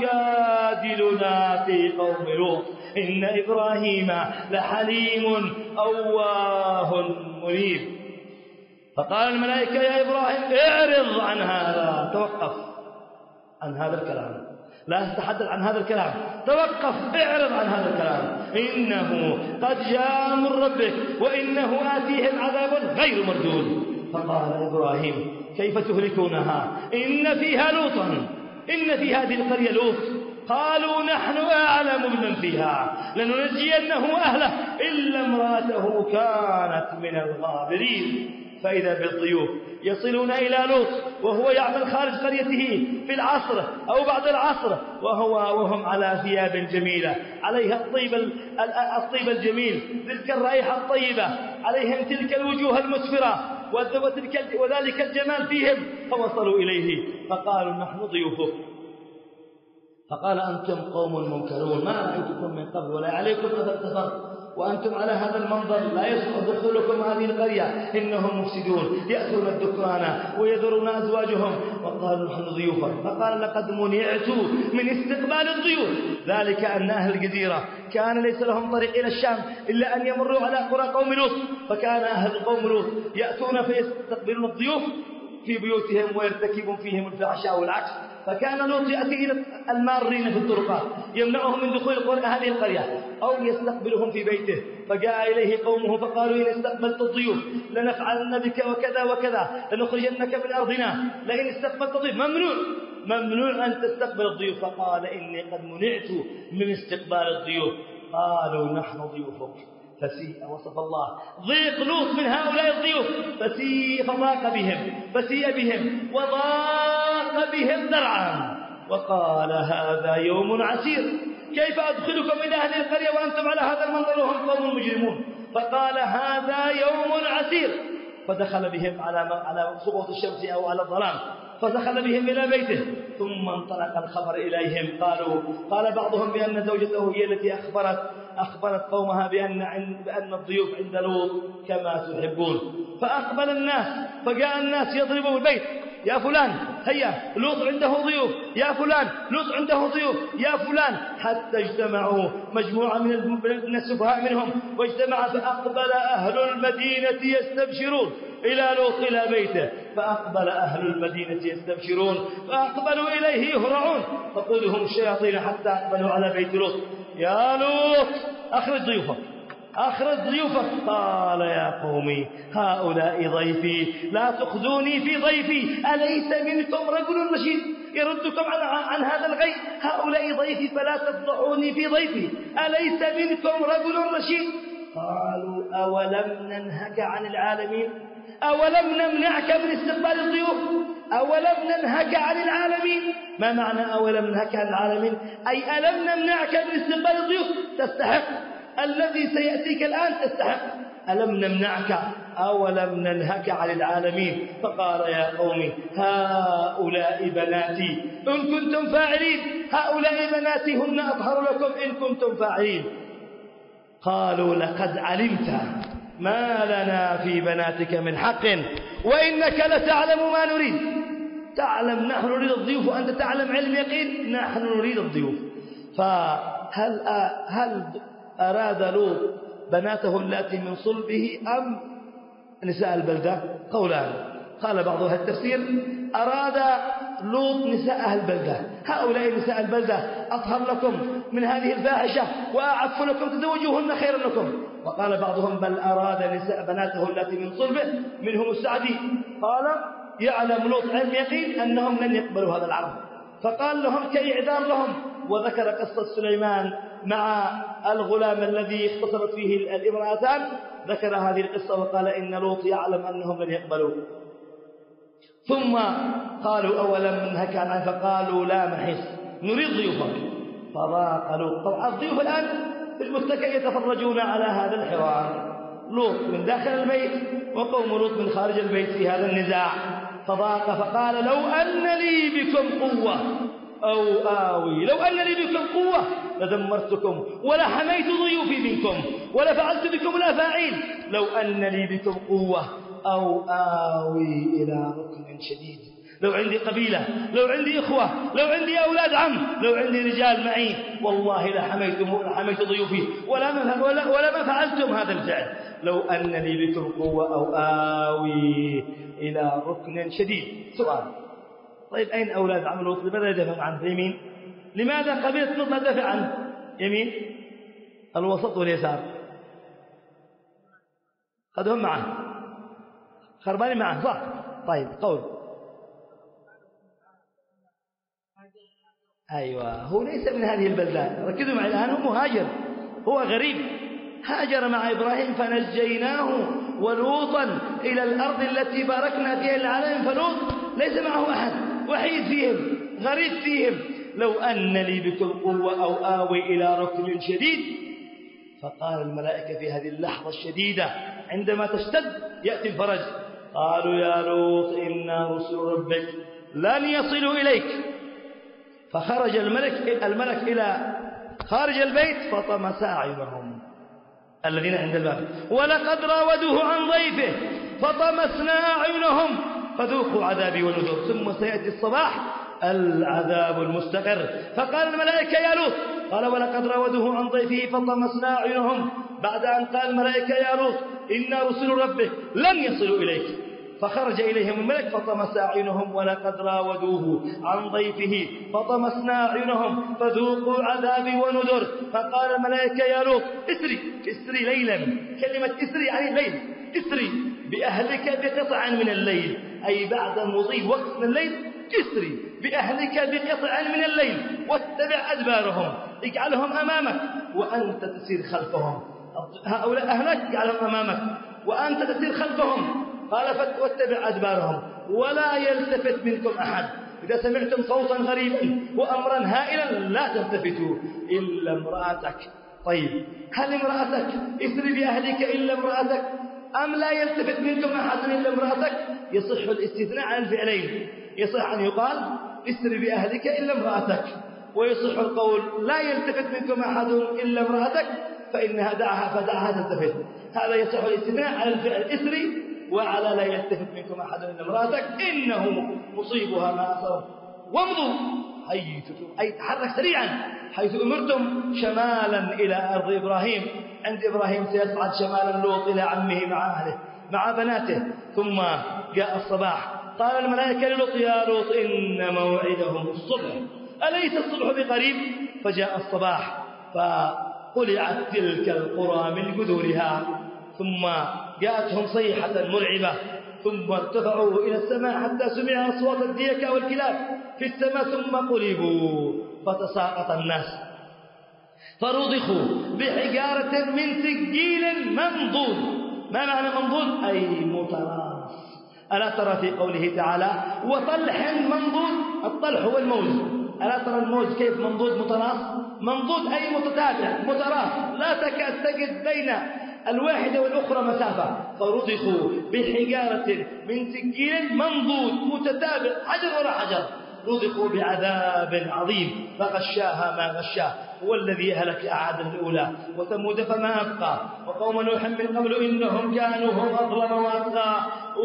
B: يجادلنا في قوم لوط إن إبراهيم لحليم أواه منيب. فقال الملائكة يا إبراهيم اعرض عن هذا توقف عن هذا الكلام لا تتحدث عن هذا الكلام توقف اعرض عن هذا الكلام إنه قد جاء من ربك وإنه آتيهم عذاب غير مردود. فقال إبراهيم كيف تهلكونها إن فيها لوطا إن في هذه القرية لوط قالوا نحن أعلم بمن فيها لننجينه أهله إلا امرأته كانت من الغابرين. فإذا بالضيوف يصلون إلى لوط وهو يعمل خارج قريته في العصر أو بعد العصر وهو وهم على ثياب جميلة عليها الطيب الطيب الجميل تلك الرائحة الطيبة عليهم تلك الوجوه المسفرة وذلك الجمال فيهم. فوصلوا إليه فقالوا نحن ضيوفك. فقال أنتم قوم منكرون ما رأيتكم من قبل ولا عليكم أثر سفر وأنتم على هذا المنظر لا يصلح دخولكم هذه القرية إنهم مفسدون يأتون الذكران ويذرون أزواجهم. وقالوا نحن ضيوفا. فقال لقد منعت من استقبال الضيوف ذلك أن أهل الجزيرة كان ليس لهم طريق إلى الشام إلا أن يمروا على قرى قوم لوط فكان أهل قوم لوط يأتون فيستقبلون الضيوف في بيوتهم ويرتكبون فيهم الفحشاء والعكس. فكان لوط يأتي إلى المارين في الطرقات يمنعهم من دخول هذه القرية أو يستقبلهم في بيته. فجاء إليه قومه فقالوا إن استقبلت الضيوف لنفعلن بك وكذا وكذا لنخرجنك من أرضنا لئن استقبلت الضيوف ممنوع ممنوع أن تستقبل الضيوف. فقال إني قد منعت من استقبال الضيوف. قالوا نحن ضيوفك فسيء. وصف الله ضيق لوط من هؤلاء الضيوف فسيء فضاق بهم فسيء بهم وضاق بهم ذرعا وقال هذا يوم عسير كيف أدخلكم إلى أهل القرية وأنتم على هذا المنظر وهم قوم مجرمون. فقال هذا يوم عسير فدخل بهم على على سقوط الشمس أو على الظلام فدخل بهم إلى بيته ثم انطلق الخبر إليهم. قالوا قال بعضهم بأن زوجته هي التي أخبرت أخبرت قومها بأن بأن الضيوف عند لوط كما تحبون. فأقبل الناس فجاء الناس يضربوا البيت يا فلان هيا لوط عنده ضيوف يا فلان لوط عنده ضيوف يا فلان حتى اجتمعوا مجموعة من السفهاء منهم واجتمع فأقبل أهل المدينة يستبشرون إلى لوط إلى بيته. فأقبل أهل المدينة يستبشرون فأقبلوا إليه يهرعون فقودهم الشياطين حتى أقبلوا على بيت لوط. يا لوط أخرج ضيوفك أخرج ضيوفك. قال يا قومي هؤلاء ضيفي لا تخزوني في ضيفي أليس منكم رجل رشيد يردكم عن, عن هذا الغي. هؤلاء ضيفي فلا تفضحوني في ضيفي أليس منكم رجل رشيد. قالوا أولم ننهك عن العالمين أولم نمنعك من استقبال الضيوف أولم ننهك عن العالمين. ما معنى أولم ننهك عن العالمين أي ألم نمنعك من استقبال الضيوف تستحق الذي سيأتيك الآن تستحق. ألم نمنعك أولم ننهك عن العالمين. فقال يا قوم هؤلاء بناتي إن كنتم فاعلين هؤلاء بناتي هن أطهر لكم إن كنتم فاعلين. قالوا لقد علمت ما لنا في بناتك من حق وإنك لتعلم ما نريد. تعلم نحن نريد الضيوف وأنت تعلم علم يقين نحن نريد الضيوف. فهل هل أراد لوط بناته التي من صلبه أم نساء البلدة؟ قولان. قال بعض أهل التفسير أراد لوط نساء أهل البلدة هؤلاء نساء البلدة أطهر لكم من هذه الفاحشة وأعف لكم تزوجوهن خيرا لكم. وقال بعضهم بل أراد نساء بناته التي من صلبه منهم السعدي. قال يعلم لوط علم يقين أنهم لن يقبلوا هذا العرض فقال لهم كإعذار لهم. وذكر قصة سليمان مع الغلام الذي اختصرت فيه الامرأتان ذكر هذه القصة وقال إن لوط يعلم أنهم لن يقبلوا. ثم قالوا أولم ننهك عنها فقالوا لا محيص نريد ضيوفك. فضاق لوط. طبعا الضيوف الآن في المتكئ يتفرجون على هذا الحوار لوط من داخل البيت وقوم لوط من خارج البيت في هذا النزاع. فضاق فقال لو أن لي بكم قوة أو آوي لو أن لي بكم قوة لدمرتكم ولحميت ضيوفي منكم ولفعلت بكم الأفاعيل. لو أن لي بكم قوة أو آوي إلى ركن شديد. لو عندي قبيلة لو عندي إخوة لو عندي أولاد عم لو عندي رجال معي والله لحميتم لحميت ضيوفي ولا ما ولا, ولا ما فعلتم هذا الفعل. لو أن لي بكم قوة أو آوي إلى ركن شديد. سؤال طيب أين أولاد عم لوط؟ لماذا يدافع عنه يمين؟ لماذا قبيلة لوط تدافع عنه يمين؟ الوسط واليسار خذهم معه خربانين معه صح. طيب قول أيوة، هو ليس من هذه البلدان، ركزوا معي الآن، هو مهاجر، هو غريب، هاجر مع إبراهيم فنجيناه ولوطا إلى الأرض التي باركنا فيها للعالمين. فلوط ليس معه أحد، وحيد فيهم، غريب فيهم. لو أن لي بكم قوة أو آوي إلى ركن شديد. فقال الملائكة في هذه اللحظة الشديدة عندما تشتد يأتي الفرج، قالوا يا لوط إنا رسل ربك لن يصلوا إليك. فخرج الملك الملك إلى خارج البيت فطمس أعينهم الذين عند الباب، ولقد راودوه عن ضيفه فطمسنا أعينهم فذوقوا عذابي ونذر. ثم سيأتي الصباح العذاب المستقر. فقال الملائكة يا لوط، قال ولقد راودوه عن ضيفه فطمسنا أعينهم، بعد أن قال الملائكة يا لوط إنا رسل ربك لن يصلوا إليك. فخرج إليهم الملك فطمس أعينهم ولقد راودوه عن ضيفه فطمسنا أعينهم فذوقوا عذابي ونذر. فقال الملائكة يا لوط اسري اسري ليلا، كلمة اسري يعني الليل، اسري بأهلك بقطع من الليل، أي بعد مضي وقت من الليل اسري بأهلك بقطع من الليل واتبع أدبارهم، اجعلهم أمامك وأنت تسير خلفهم. هؤلاء أهلك اجعلهم أمامك وأنت تسير خلفهم. قال فاتبع أدبارهم ولا يلتفت منكم أحد. إذا سمعتم صوتا غريبا وأمرا هائلا لا تلتفتوا إلا امرأتك. طيب، هل امرأتك اسري بأهلك إلا امرأتك، أم لا يلتفت منكم أحد إلا امرأتك؟ يصح الاستثناء عن الفعلين، يصح أن يقال اسري بأهلك إلا امرأتك، ويصح القول لا يلتفت منكم أحد إلا امرأتك فإنها دعها فدعها تلتفت. هذا يصح الاستثناء على الفعل اسري وعلى لا يلتفت منكم أحد إلا امرأتك إنه مصيبها ما أصاب وامضوا حيث، أي تحرك سريعا حيث أمرتم شمالا إلى أرض إبراهيم. عند إبراهيم سيصعد شمالا لوط إلى عمه مع أهله مع بناته. ثم جاء الصباح، قال الملائكة للوط يا لوط إن موعدهم الصبح أليس الصبح بقريب؟ فجاء الصباح فقلعت تلك القرى من جذورها، ثم جاءتهم صيحة مرعبة، ثم ارتفعوا إلى السماء حتى سمع أصوات الديكة والكلاب في السماء، ثم قلبوا فتساقط الناس فرضخوا بحجارة من سجيل منضود. ما معنى منضود؟ أي متراص. ألا ترى في قوله تعالى وطلح منضود؟ الطلح هو الموز، ألا ترى الموز كيف منضود متراص؟ منضود أي متتابع متراص، لا تكاد تجد بين الواحدة والأخرى مسافة. فرضخوا بحجارة من سجيل منضود متتابع حجر وراء حجر، رضخوا بعذاب عظيم فغشاها ما غشاه. هو الذي أهلك أعاد الأولى وثمود فما أبقى وقوم نوح من قبل إنهم كانوا هم أظلم وأطغى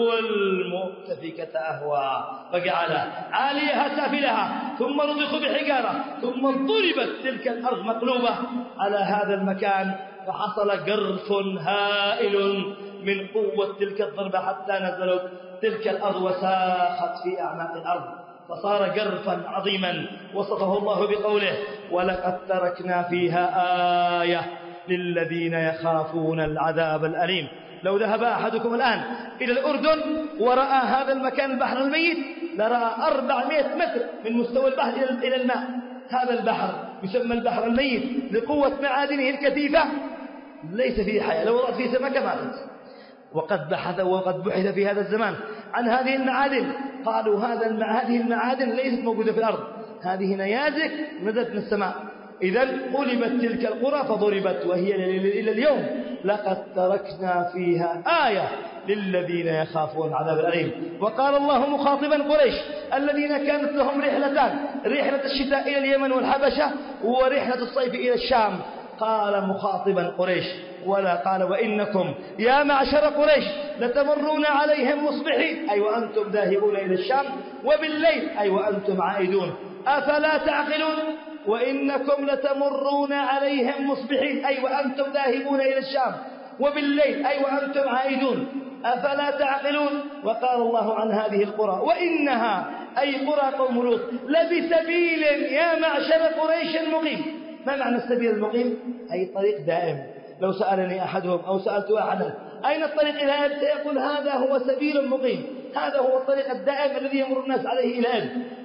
B: والمؤتفكة أهوى فجعل عاليها سافلها ثم رضخوا بحجارة ثم ضربت تلك الأرض مقلوبة على هذا المكان فحصل جرف هائل من قوة تلك الضربة حتى نزلت تلك الأرض وساخت في أعماق الأرض فصار جرفا عظيما. وصفه الله بقوله ولقد تركنا فيها آية للذين يخافون العذاب الأليم. لو ذهب أحدكم الآن إلى الأردن ورأى هذا المكان البحر الميت لرأى أربعمائة متر من مستوى البحر إلى الماء. هذا البحر يسمى البحر الميت لقوة معادنه الكثيفة، ليس فيه حياة، لو وضعت فيه سمكة ماتت. وقد بحث وقد بحث في هذا الزمان عن هذه المعادن، قالوا هذا هذه المعادن ليست موجودة في الأرض، هذه نيازك نزلت من السماء. إذا قلبت تلك القرى فضربت وهي إلى اليوم. لقد تركنا فيها آية للذين يخافون العذاب الأليم. وقال الله مخاطبا قريش الذين كانت لهم رحلتان، رحلة الشتاء إلى اليمن والحبشة ورحلة الصيف إلى الشام، قال مخاطبا قريش ولا قال وإنكم يا معشر قريش لتمرون عليهم مصبحين أي وأنتم ذاهبون إلى الشام، وبالليل أي وأنتم عائدون، أفلا تعقلون؟ وإنكم لتمرون عليهم مصبحين أي وأنتم ذاهبون إلى الشام، وبالليل أي وأنتم عائدون، أفلا تعقلون؟ وقال الله عن هذه القرى وإنها أي قرى قوم لوط لبسبيل يا معشر قريش مقيم. ما معنى السبيل المقيم؟ أي طريق دائم. لو سألني أحدهم أو سألت أحدا أين الطريق إلى أب سيقول هذا هو سبيل مقيم، هذا هو الطريق الدائم الذي يمر الناس عليه إلى أب.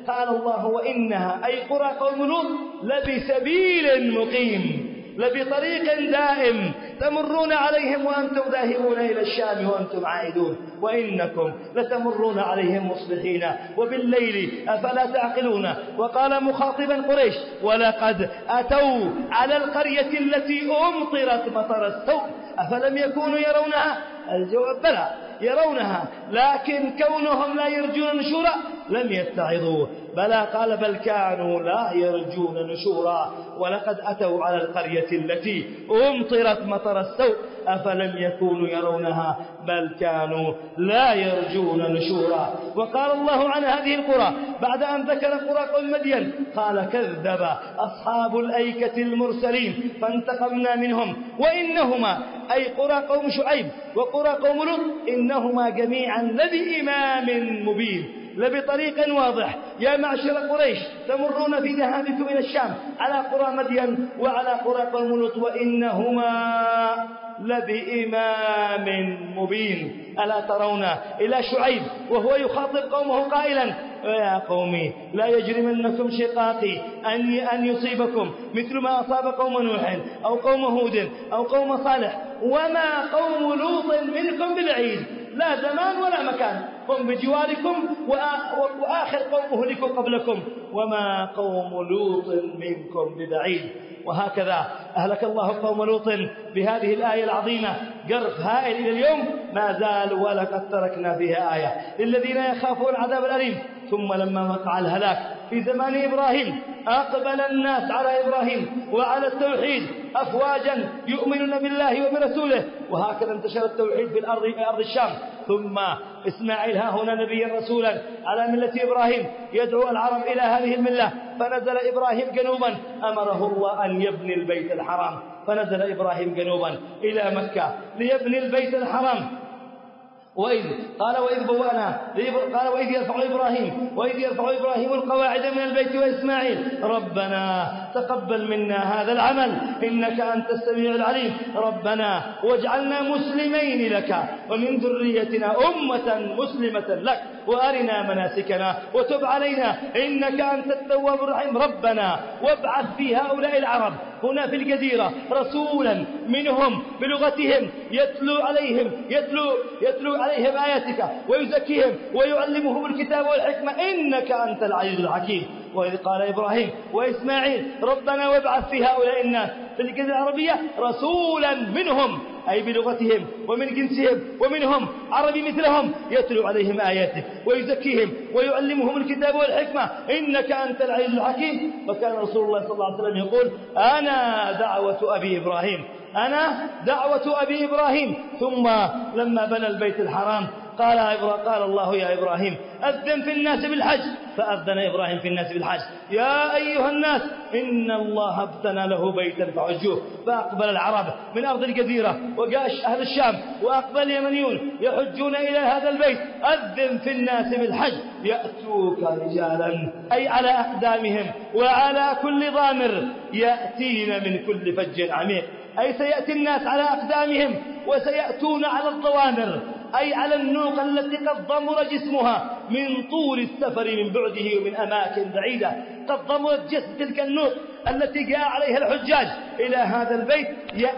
B: قال الله وإنها أي قرى قوم لوط لبسبيل مقيم، لبطريق دائم تمرون عليهم وأنتم ذاهبون إلى الشام وأنتم عائدون، وإنكم لتمرون عليهم مصبحين وبالليل أفلا تعقلون. وقال مخاطبا قريش ولقد أتوا على القرية التي أمطرت مطر السوء أفلم يكونوا يرونها؟ الجواب بلى يرونها، لكن كونهم لا يرجون نشورا لم يتعظوا. بلى قال بل كانوا لا يرجون نشورا. ولقد أتوا على القرية التي أمطرت مطر السوء أفلم يكونوا يرونها بل كانوا لا يرجون نشورا. وقال الله عن هذه القرى بعد أن ذكر قرى قوم مدين قال كذب أصحاب الأيكة المرسلين فانتقمنا منهم وإنهما أي قرى قوم شعيب وقرى قوم لوط إنهما جميعا لبإمام مبين، لبطريق واضح. يا معشر قريش تمرون في ذهابكم إلى الشام على قرى مدين وعلى قرى قوم لوط وإنهما لبإمام مبين. ألا ترون إلى شعيب وهو يخاطب قومه قائلا يا قومي لا يجرمنكم شقاقي أن أن يصيبكم مثل ما أصاب قوم نوح أو قوم هود أو قوم صالح وما قوم لوط منكم ببعيد، لا زمان ولا مكان، هم بجواركم وآخر قوم أهلكوا قبلكم وما قوم لوط منكم ببعيد. وهكذا أهلك الله قوم لوط بهذه الآية العظيمة قرف هائل إلى اليوم ما زال ولقد تركنا فيها آية للذين يخافون العذاب الأليم. ثم لما وقع الهلاك في زمان إبراهيم أقبل الناس على إبراهيم وعلى التوحيد أفواجا يؤمنون بالله وبرسوله، وهكذا انتشر التوحيد في الأرض في أرض الشام. ثم إسماعيل ها هنا نبيا رسولا على ملة إبراهيم يدعو العرب إلى هذه الملة، فنزل إبراهيم جنوبا أمره الله أن يبني البيت الحرام، فنزل إبراهيم جنوبا إلى مكة ليبني البيت الحرام. وإذ قال وإذ بوأنا قال وإذ يرفع إبراهيم وإذ يرفع إبراهيم القواعد من البيت وإسماعيل ربنا تقبل منا هذا العمل إنك أنت السميع العليم ربنا واجعلنا مسلمين لك ومن ذريتنا أمة مسلمة لك وأرنا مناسكنا وتب علينا إنك أنت التواب الرحيم ربنا وابعث في هؤلاء العرب هنا في الجزيرة رسولا منهم بلغتهم يتلو عليهم يتلو يتلو عليهم آياتك ويزكيهم ويعلمهم الكتاب والحكمة إنك أنت العزيز الحكيم. وإذ قال إبراهيم وإسماعيل ربنا وابعث في هؤلاء الناس في الجزيرة العربية رسولا منهم أي بلغتهم ومن جنسهم ومنهم عربي مثلهم يتلو عليهم آياتك ويزكيهم ويعلمهم الكتاب والحكمة إنك أنت العزيز الحكيم. وكان رسول الله صلى الله عليه وسلم يقول أنا دعوة أبي إبراهيم أنا دعوة أبي إبراهيم. ثم لما بنى البيت الحرام قال قال الله يا إبراهيم أذن في الناس بالحج، فأذن إبراهيم في الناس بالحج يا أيها الناس إن الله ابتنى له بيتا فحجوه. فأقبل العرب من أرض الجزيرة وجاء أهل الشام وأقبل اليمنيون يحجون إلى هذا البيت أذن في الناس بالحج يأتوك رجالا أي على أقدامهم وعلى كل ضامر يأتين من كل فج عميق أي سيأتي الناس على أقدامهم وسيأتون على الضوامر أي على النوق التي قد ضمر جسمها من طول السفر من بعده ومن أماكن بعيدة، قد ضمرت جسم تلك النوق التي جاء عليها الحجاج إلى هذا البيت.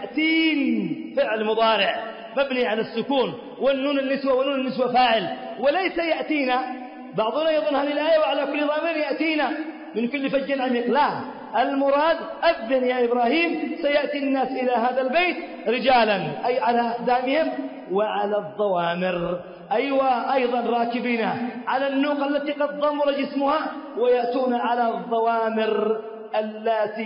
B: يأتين فعل مضارع مبني على السكون والنون النسوة ونون النسوة فاعل وليس يأتينا. بعضنا يظن هذه الآية وعلى كل ضامر يأتينا من كل فج عميق، لا، المراد أذن يا إبراهيم سيأتي الناس إلى هذا البيت رجالا أي على أقدامهم وعلى الضوامر أيوة أيضا راكبين على النوق التي قد ضمر جسمها ويأتون على الضوامر اللاتي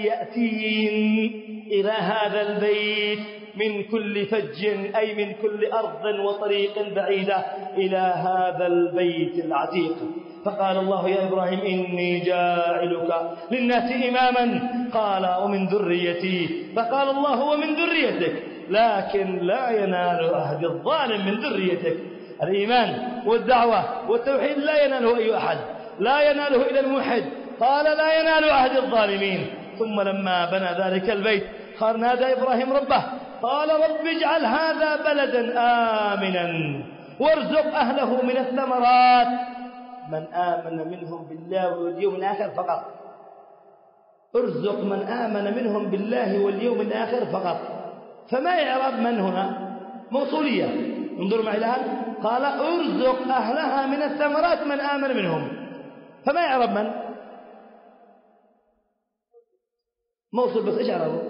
B: يأتين إلى هذا البيت من كل فج أي من كل أرض وطريق بعيدة إلى هذا البيت العتيق. فقال الله يا إبراهيم إني جاعلك للناس إماما قال ومن ذريتي، فقال الله ومن ذريتك لكن لا ينال عهد الظالم من ذريتك. الإيمان والدعوة والتوحيد لا يناله أي أحد، لا يناله إلا الموحد. قال لا ينال عهد الظالمين. ثم لما بنى ذلك البيت قال نادى إبراهيم ربه قال رب اجعل هذا بلدا آمنا وارزق أهله من الثمرات من آمن منهم بالله واليوم الآخر فقط. ارزق من آمن منهم بالله واليوم الآخر فقط. فما يعرب من هنا؟ موصولية. انظروا معي الآن، قال ارزق أهلها من الثمرات من آمن منهم، فما يعرب من؟ موصول بس. ايش عربه؟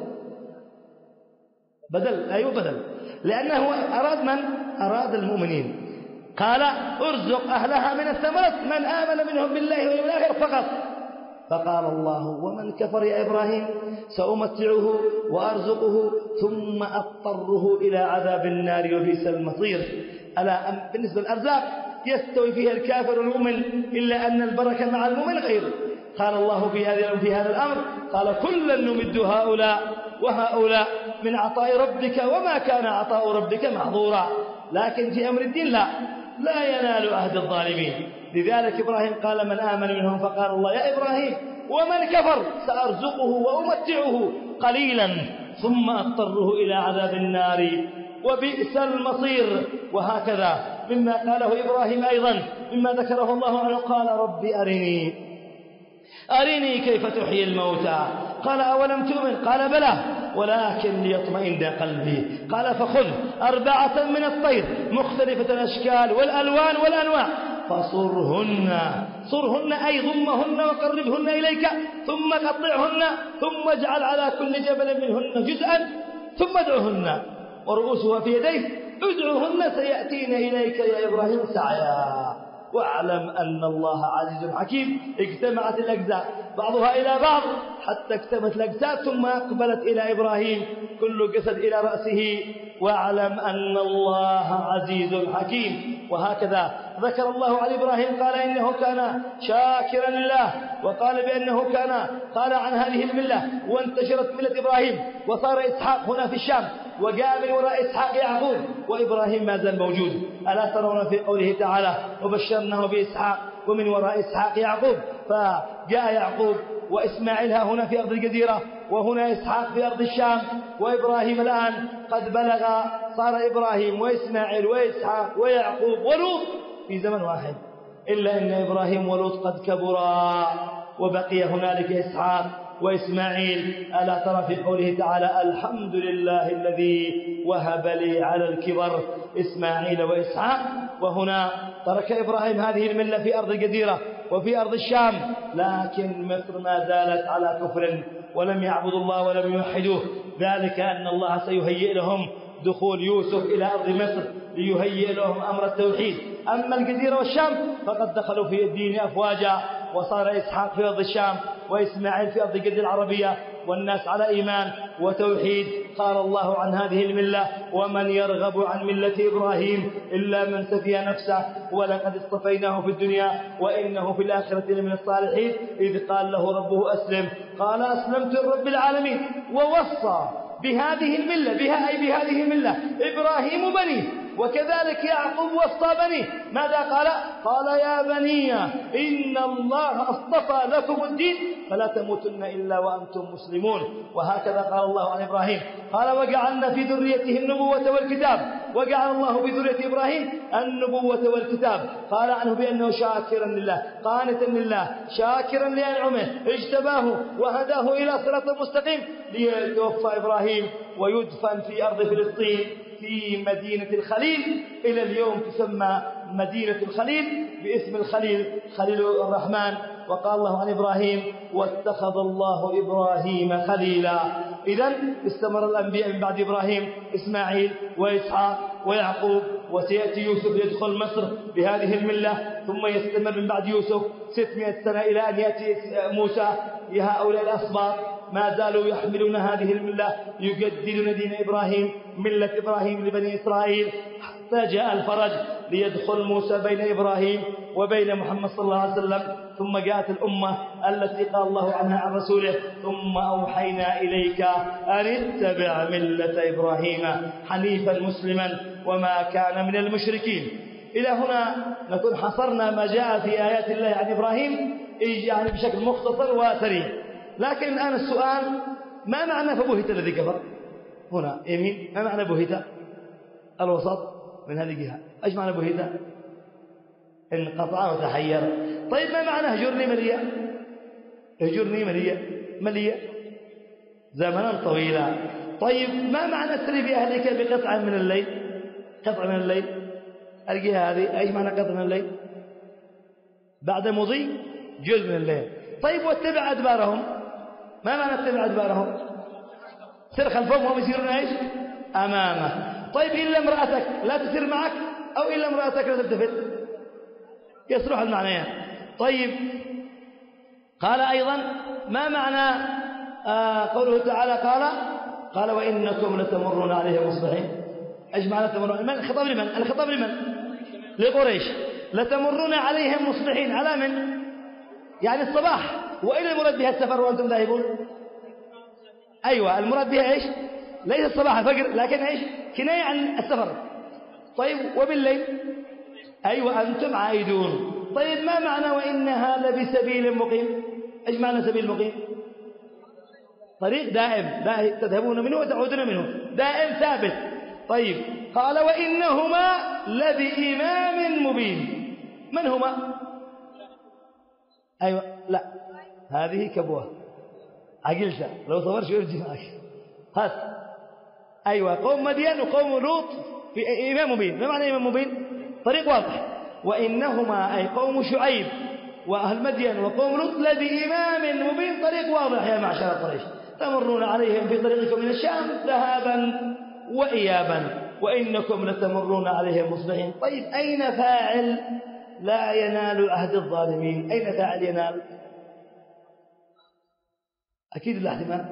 B: بدل. أيوه بدل، لأنه أراد من؟ أراد المؤمنين. قال ارزق أهلها من الثمرات من آمن منهم بالله واليوم الآخر فقط. فقال الله ومن كفر يا إبراهيم سأمتعه وأرزقه ثم أضطره إلى عذاب النار وبئس المصير. ألا أم بالنسبة للأرزاق يستوي فيها الكافر والمؤمن، إلا أن البركة مع المؤمن غير. قال الله في هذا في هذا الأمر قال كلا نمد هؤلاء وهؤلاء من عطاء ربك وما كان عطاء ربك محظورا. لكن في أمر الدين لا لا ينال عهد الظالمين. لذلك إبراهيم قال من آمن منهم، فقال الله يا إبراهيم ومن كفر سأرزقه وأمتعه قليلا ثم أضطره إلى عذاب النار وبئس المصير. وهكذا مما قاله إبراهيم أيضا مما ذكره الله عنه قال رب أرني أرني كيف تحيي الموتى. قال أولم تؤمن؟ قال بلى ولكن ليطمئن قلبي. قال فخذ أربعة من الطير مختلفة الأشكال والألوان والأنواع فصرهن صرهن أي ضمهن وقربهن إليك ثم قطعهن ثم اجعل على كل جبل منهن جزءا ثم ادعهن ورؤوسها في يديه ادعهن سيأتين إليك يا إبراهيم سعيا. واعلم أن الله عزيز حكيم. اجتمعت الأجزاء بعضها إلى بعض حتى اكتملت الأجزاء ثم أقبلت إلى إبراهيم كل جسد إلى رأسه. واعلم أن الله عزيز حكيم. وهكذا ذكر الله عن إبراهيم قال إنه كان شاكرا لله، وقال بأنه كان قال عن هذه الملة وانتشرت ملة إبراهيم وصار إسحاق هنا في الشام وجاء من وراء إسحاق يعقوب وإبراهيم ما زال موجود. ألا ترون في قوله تعالى وبشرناه بإسحاق ومن وراء إسحاق يعقوب. فجاء يعقوب وإسماعيل ها هنا في أرض الجزيرة وهنا إسحاق في أرض الشام، وإبراهيم الآن قد بلغ صار إبراهيم وإسماعيل وإسحاق ويعقوب ولوط في زمن واحد، إلا أن إبراهيم ولوط قد كبرا وبقي هنالك إسحاق وإسماعيل. ألا ترى في قوله تعالى الحمد لله الذي وهب لي على الكبر إسماعيل وإسحاق. وهنا ترك إبراهيم هذه الملة في أرض الجزيرة وفي أرض الشام، لكن مصر ما زالت على كفر ولم يعبدوا الله ولم يوحدوه. ذلك أن الله سيهيئ لهم دخول يوسف إلى أرض مصر ليهيئ لهم أمر التوحيد. أما الجزيرة والشام فقد دخلوا في الدين أفواجا، وصار إسحاق في أرض الشام وإسماعيل في أرض الجزيرة العربية والناس على إيمان وتوحيد. قال الله عن هذه الملة ومن يرغب عن ملة إبراهيم إلا من سفي نفسه ولقد اصطفيناه في الدنيا وإنه في الآخرة لمن الصالحين. إذ قال له ربه أسلم قال أسلمت لرب العالمين. ووصى بهذه الملة بها أي بهذه الملة إبراهيم بنيه، وكذلك يعقوب وصى بنيه. ماذا قال؟ قال يا بني إن الله اصطفى لكم الدين فلا تموتن إلا وأنتم مسلمون. وهكذا قال الله عن إبراهيم قال وجعلنا في ذريته النبوة والكتاب. وجعل الله في ذرية إبراهيم النبوة والكتاب. قال عنه بأنه شاكرا لله قانتا لله شاكرا لأنعمه اجتباه وهداه إلى صراط مستقيم ليتوفى إبراهيم ويدفن في أرض فلسطين في مدينة الخليل. إلى اليوم تسمى مدينة الخليل باسم الخليل خليل الرحمن. وقال الله عن إبراهيم واتخذ الله إبراهيم خليلا. إذن استمر الأنبياء من بعد إبراهيم إسماعيل وإسحاق ويعقوب، وسيأتي يوسف يدخل مصر بهذه الملة، ثم يستمر من بعد يوسف ستمائة سنة إلى أن يأتي موسى. هؤلاء الأسباط ما زالوا يحملون هذه الملة يجددون دين إبراهيم ملة إبراهيم لبني إسرائيل حتى جاء الفرج ليدخل موسى بين إبراهيم وبين محمد صلى الله عليه وسلم. ثم جاءت الأمة التي قال الله عنها عن رسوله ثم أوحينا إليك أن اتبع ملة إبراهيم حنيفا مسلما وما كان من المشركين. إلى هنا نكون حصرنا ما جاء في آيات الله عن إبراهيم يعني بشكل مختصر وسريع. لكن الآن السؤال ما معنى فبهت الذي كفر هنا يمين؟ ما معنى بهت الوسط من هذه الجهة؟ ايش معنى بهت؟ انقطع وتحير. طيب ما معنى اهجرني مليا؟ اهجرني مليا مليا زمنا طويلا. طيب ما معنى اسري بأهلك بقطعة من الليل؟ قطعة من الليل ألقي هذه، أي معنى قطعة من الليل؟ بعد مضي جزء من الليل. طيب واتبع أدبارهم، ما معنى اتبع أدبارهم؟ سر خلفهم وهم يسيرون ايش؟ أمامه. طيب إلا امرأتك لا تسير معك، أو إلا امرأتك لا تلتفت، يصلح المعنيان. طيب قال أيضا ما معنى آه قوله تعالى قال قال وإنكم لتمرون عليهم مصبحين؟ ايش معنى تمرون؟ من الخطاب لمن؟ الخطاب لمن؟ لقريش. لتمرون عليهم مصبحين، على من؟ يعني الصباح. وإلى المراد بها السفر وأنتم ذاهبون؟ أيوة المراد بها ايش؟ ليس الصباح الفجر، لكن ايش؟ كناية عن السفر. طيب وبالليل؟ أيوة أنتم عائدون. طيب ما معنى وإن هذا بسبيل مقيم؟ ايش معنى سبيل مقيم؟ طريق دائم، لا تذهبون منه وتعودون منه، دائم ثابت. طيب قال وإنهما لبإمام مبين. من هما؟ أيوة لا هذه كبوة عقلتها، لو صبر شو يرجي معك. هات أيوة قوم مدين وقوم لوط في إمام مبين. ما معنى إمام مبين؟ طريق واضح. وإنهما أي قوم شعيب وأهل مدين وقوم لوط لبإمام مبين، طريق واضح يا معشر قريش. تمرون عليهم في طريقكم من الشام ذهابا وإيابا وإنكم لتمرون عليهم مصبحين. طيب أين فاعل لا ينال عهد الظالمين؟ أين فاعل ينال؟ أكيد الاحتمال،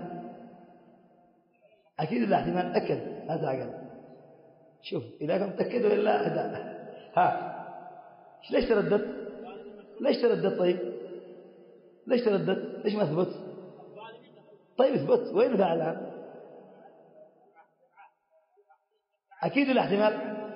B: أكيد الاحتمال. أكد هذا عقل. شوف إذا كنت تأكدوا إلا أداء. ها ليش ترددت؟ ليش ترددت؟ طيب ليش ترددت؟ ليش ما ثبت؟ طيب اثبت. وين فاعل الآن؟ أكيد الاحتمال،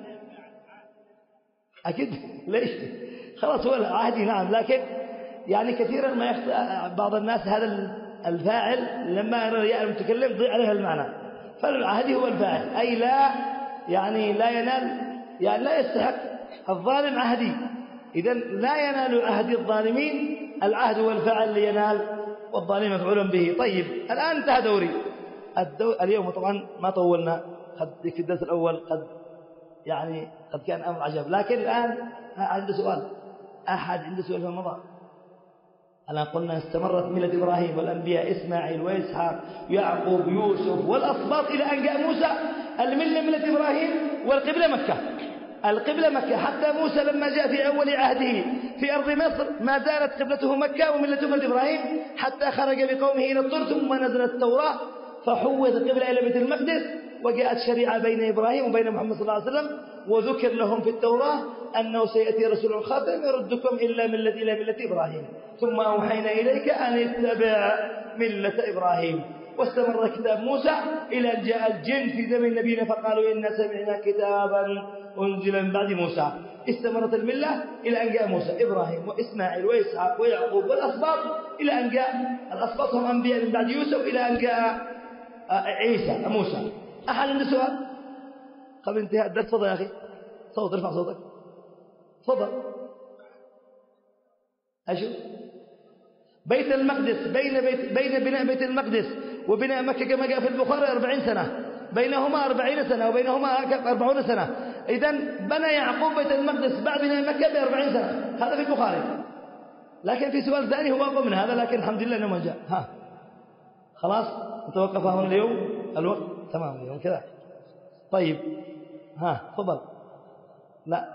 B: أكيد. ليش؟ خلاص هو عهدي نعم، لكن يعني كثيرا ما يخطئ بعض الناس هذا الفاعل لما يرى المتكلم ضيع عليه المعنى. فالعهدي هو الفاعل، أي لا يعني لا ينال، يعني لا يستحق الظالم عهدي. إذن لا ينال عهد الظالمين، العهد هو الفاعل لينال والظالم مفعول به. طيب الآن انتهى دوري الدو... اليوم طبعا ما طولنا، قد في الدرس الأول قد يعني قد كان أمر عجب، لكن الآن عنده سؤال. أحد عنده سؤال في المضى؟ الآن قلنا استمرت ملة إبراهيم والأنبياء إسماعيل وإسحاق يعقوب يوسف والأسباط إلى أن جاء موسى. الملة ملة إبراهيم والقبلة مكة، القبلة مكة، حتى موسى لما جاء في أول عهده في أرض مصر ما زالت قبلته مكة وملته ملة إبراهيم، حتى خرج بقومه إلى الطور ثم نزلت التوراة فحوّز القبلة إلى بيت المقدس، وجاءت شريعة بين إبراهيم وبين محمد صلى الله عليه وسلم، وذكر لهم في التوراة أنه سيأتي رسول خاتم يردكم إلا ملة إلى ملة إبراهيم، ثم أوحينا إليك أن اتبع ملة إبراهيم. واستمر كتاب موسى إلى أن جاء الجن في زمن نبينا فقالوا إنا سمعنا كتابا أنزل من بعد موسى. استمرت الملة إلى أن جاء موسى إبراهيم وإسماعيل وإسحاق ويعقوب والأسباط إلى أن جاء الأسباط هم أنبياء من بعد يوسف إلى أن جاء عيسى موسى. أحد عنده سؤال قبل انتهاء الدرس؟ تفضل يا أخي، صوت ارفع صوتك، تفضل. أشوف بيت المقدس، بين بيت بين بناء بيت المقدس وبناء مكة كما جاء في البخاري أربعين سنة، بينهما أربعين سنة وبينهما أربعون سنة. إذن بنى يعقوب بيت المقدس بعد بناء مكة بأربعين سنة، هذا في البخاري. لكن في سؤال ثاني هو أقوى من هذا، لكن الحمد لله أنه ما جاء. ها خلاص نتوقف هنا اليوم، الوقت تمام اليوم كذا. طيب ها تفضل. لا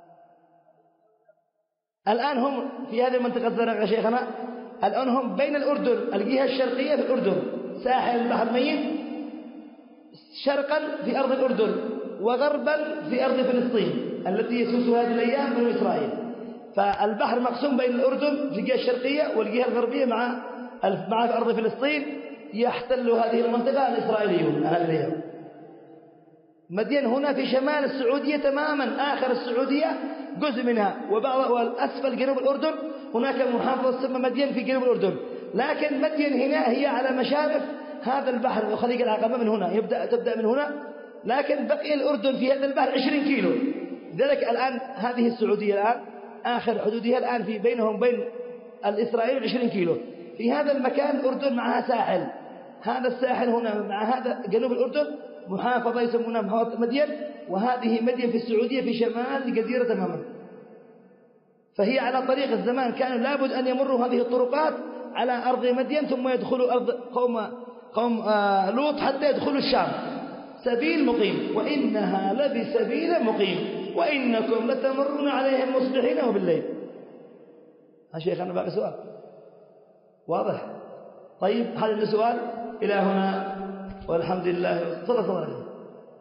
B: الآن هم في هذه المنطقة الزرقاء شيخنا، الآن هم بين الأردن، الجهة الشرقية في الأردن ساحل البحر الميت، شرقا في أرض الأردن وغربا في أرض فلسطين التي يسوسها هذه الأيام بنو إسرائيل. فالبحر مقسوم بين الأردن في الجهة الشرقية والجهة الغربية مع مع في أرض فلسطين. يحتل هذه المنطقة الإسرائيليون هذه الأيام. مدين هنا في شمال السعودية تماما، آخر السعودية جزء منها، وبعض والأسفل جنوب الأردن هناك محافظة تسمى مدين في جنوب الأردن. لكن مدين هنا هي على مشارف هذا البحر وخليج العقبة، من هنا يبدأ تبدأ من هنا، لكن بقي الأردن في هذا البحر عشرين كيلو. لذلك الآن هذه السعودية الآن آخر حدودها الآن في بينهم بين الإسرائيل عشرين كيلو. في هذا المكان الأردن معها ساحل، هذا الساحل هنا مع هذا جنوب الأردن محافظة يسمونها محافظة مدين، وهذه مدين في السعودية في شمال الجزيرة تماما. فهي على طريق الزمان كانوا لابد أن يمروا هذه الطرقات على أرض مدين ثم يدخلوا أرض قوم قوم آه لوط حتى يدخلوا الشام. سبيل مقيم، وإنها لبسبيل مقيم وإنكم لتمرون عليهم مصبحين وبالليل. ها شيخنا باقي سؤال واضح؟ طيب هذا السؤال إلى هنا والحمد لله. صلى الله عليه وسلم.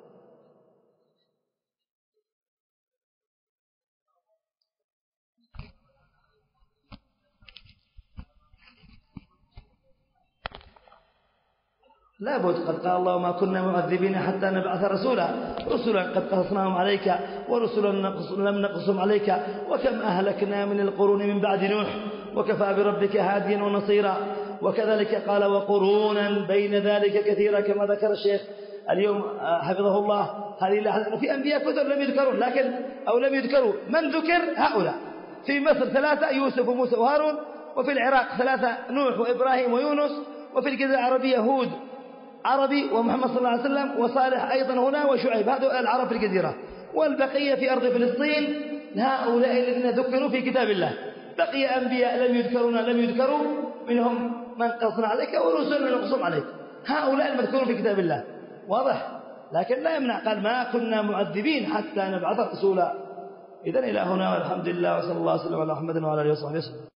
B: لابد قد قال الله ما كنا معذبين حتى نبعث رسولا، رسلا قد قصصناهم عليك ورسلا لم نقصهم عليك، وكم أهلكنا من القرون من بعد نوح وكفى بربك هاديا ونصيرا. وكذلك قال وقرونا بين ذلك كثيرا كما ذكر الشيخ اليوم حفظه الله. هذه لاحظنا في أنبياء كثر لم يذكرون، لكن أو لم يذكروا من ذكر هؤلاء. في مصر ثلاثة يوسف وموسى وهارون، وفي العراق ثلاثة نوح وإبراهيم ويونس، وفي الجزيرة العربية هود عربي ومحمد صلى الله عليه وسلم وصالح أيضا هنا وشعيب، هذا العرب في الجزيرة. والبقية في أرض فلسطين هؤلاء الذين ذكروا في كتاب الله. بقي أنبياء لم يذكرون لم يذكروا منهم من قصنا عليك ورسل من قصم عليك، هؤلاء المذكورون في كتاب الله واضح. لكن لا يمنع قال ما كنا معذبين حتى نبعث رسولا. إذن إلى هنا والحمد لله وصلى الله وسلم على محمد وعلى آله وصحبه وسلم.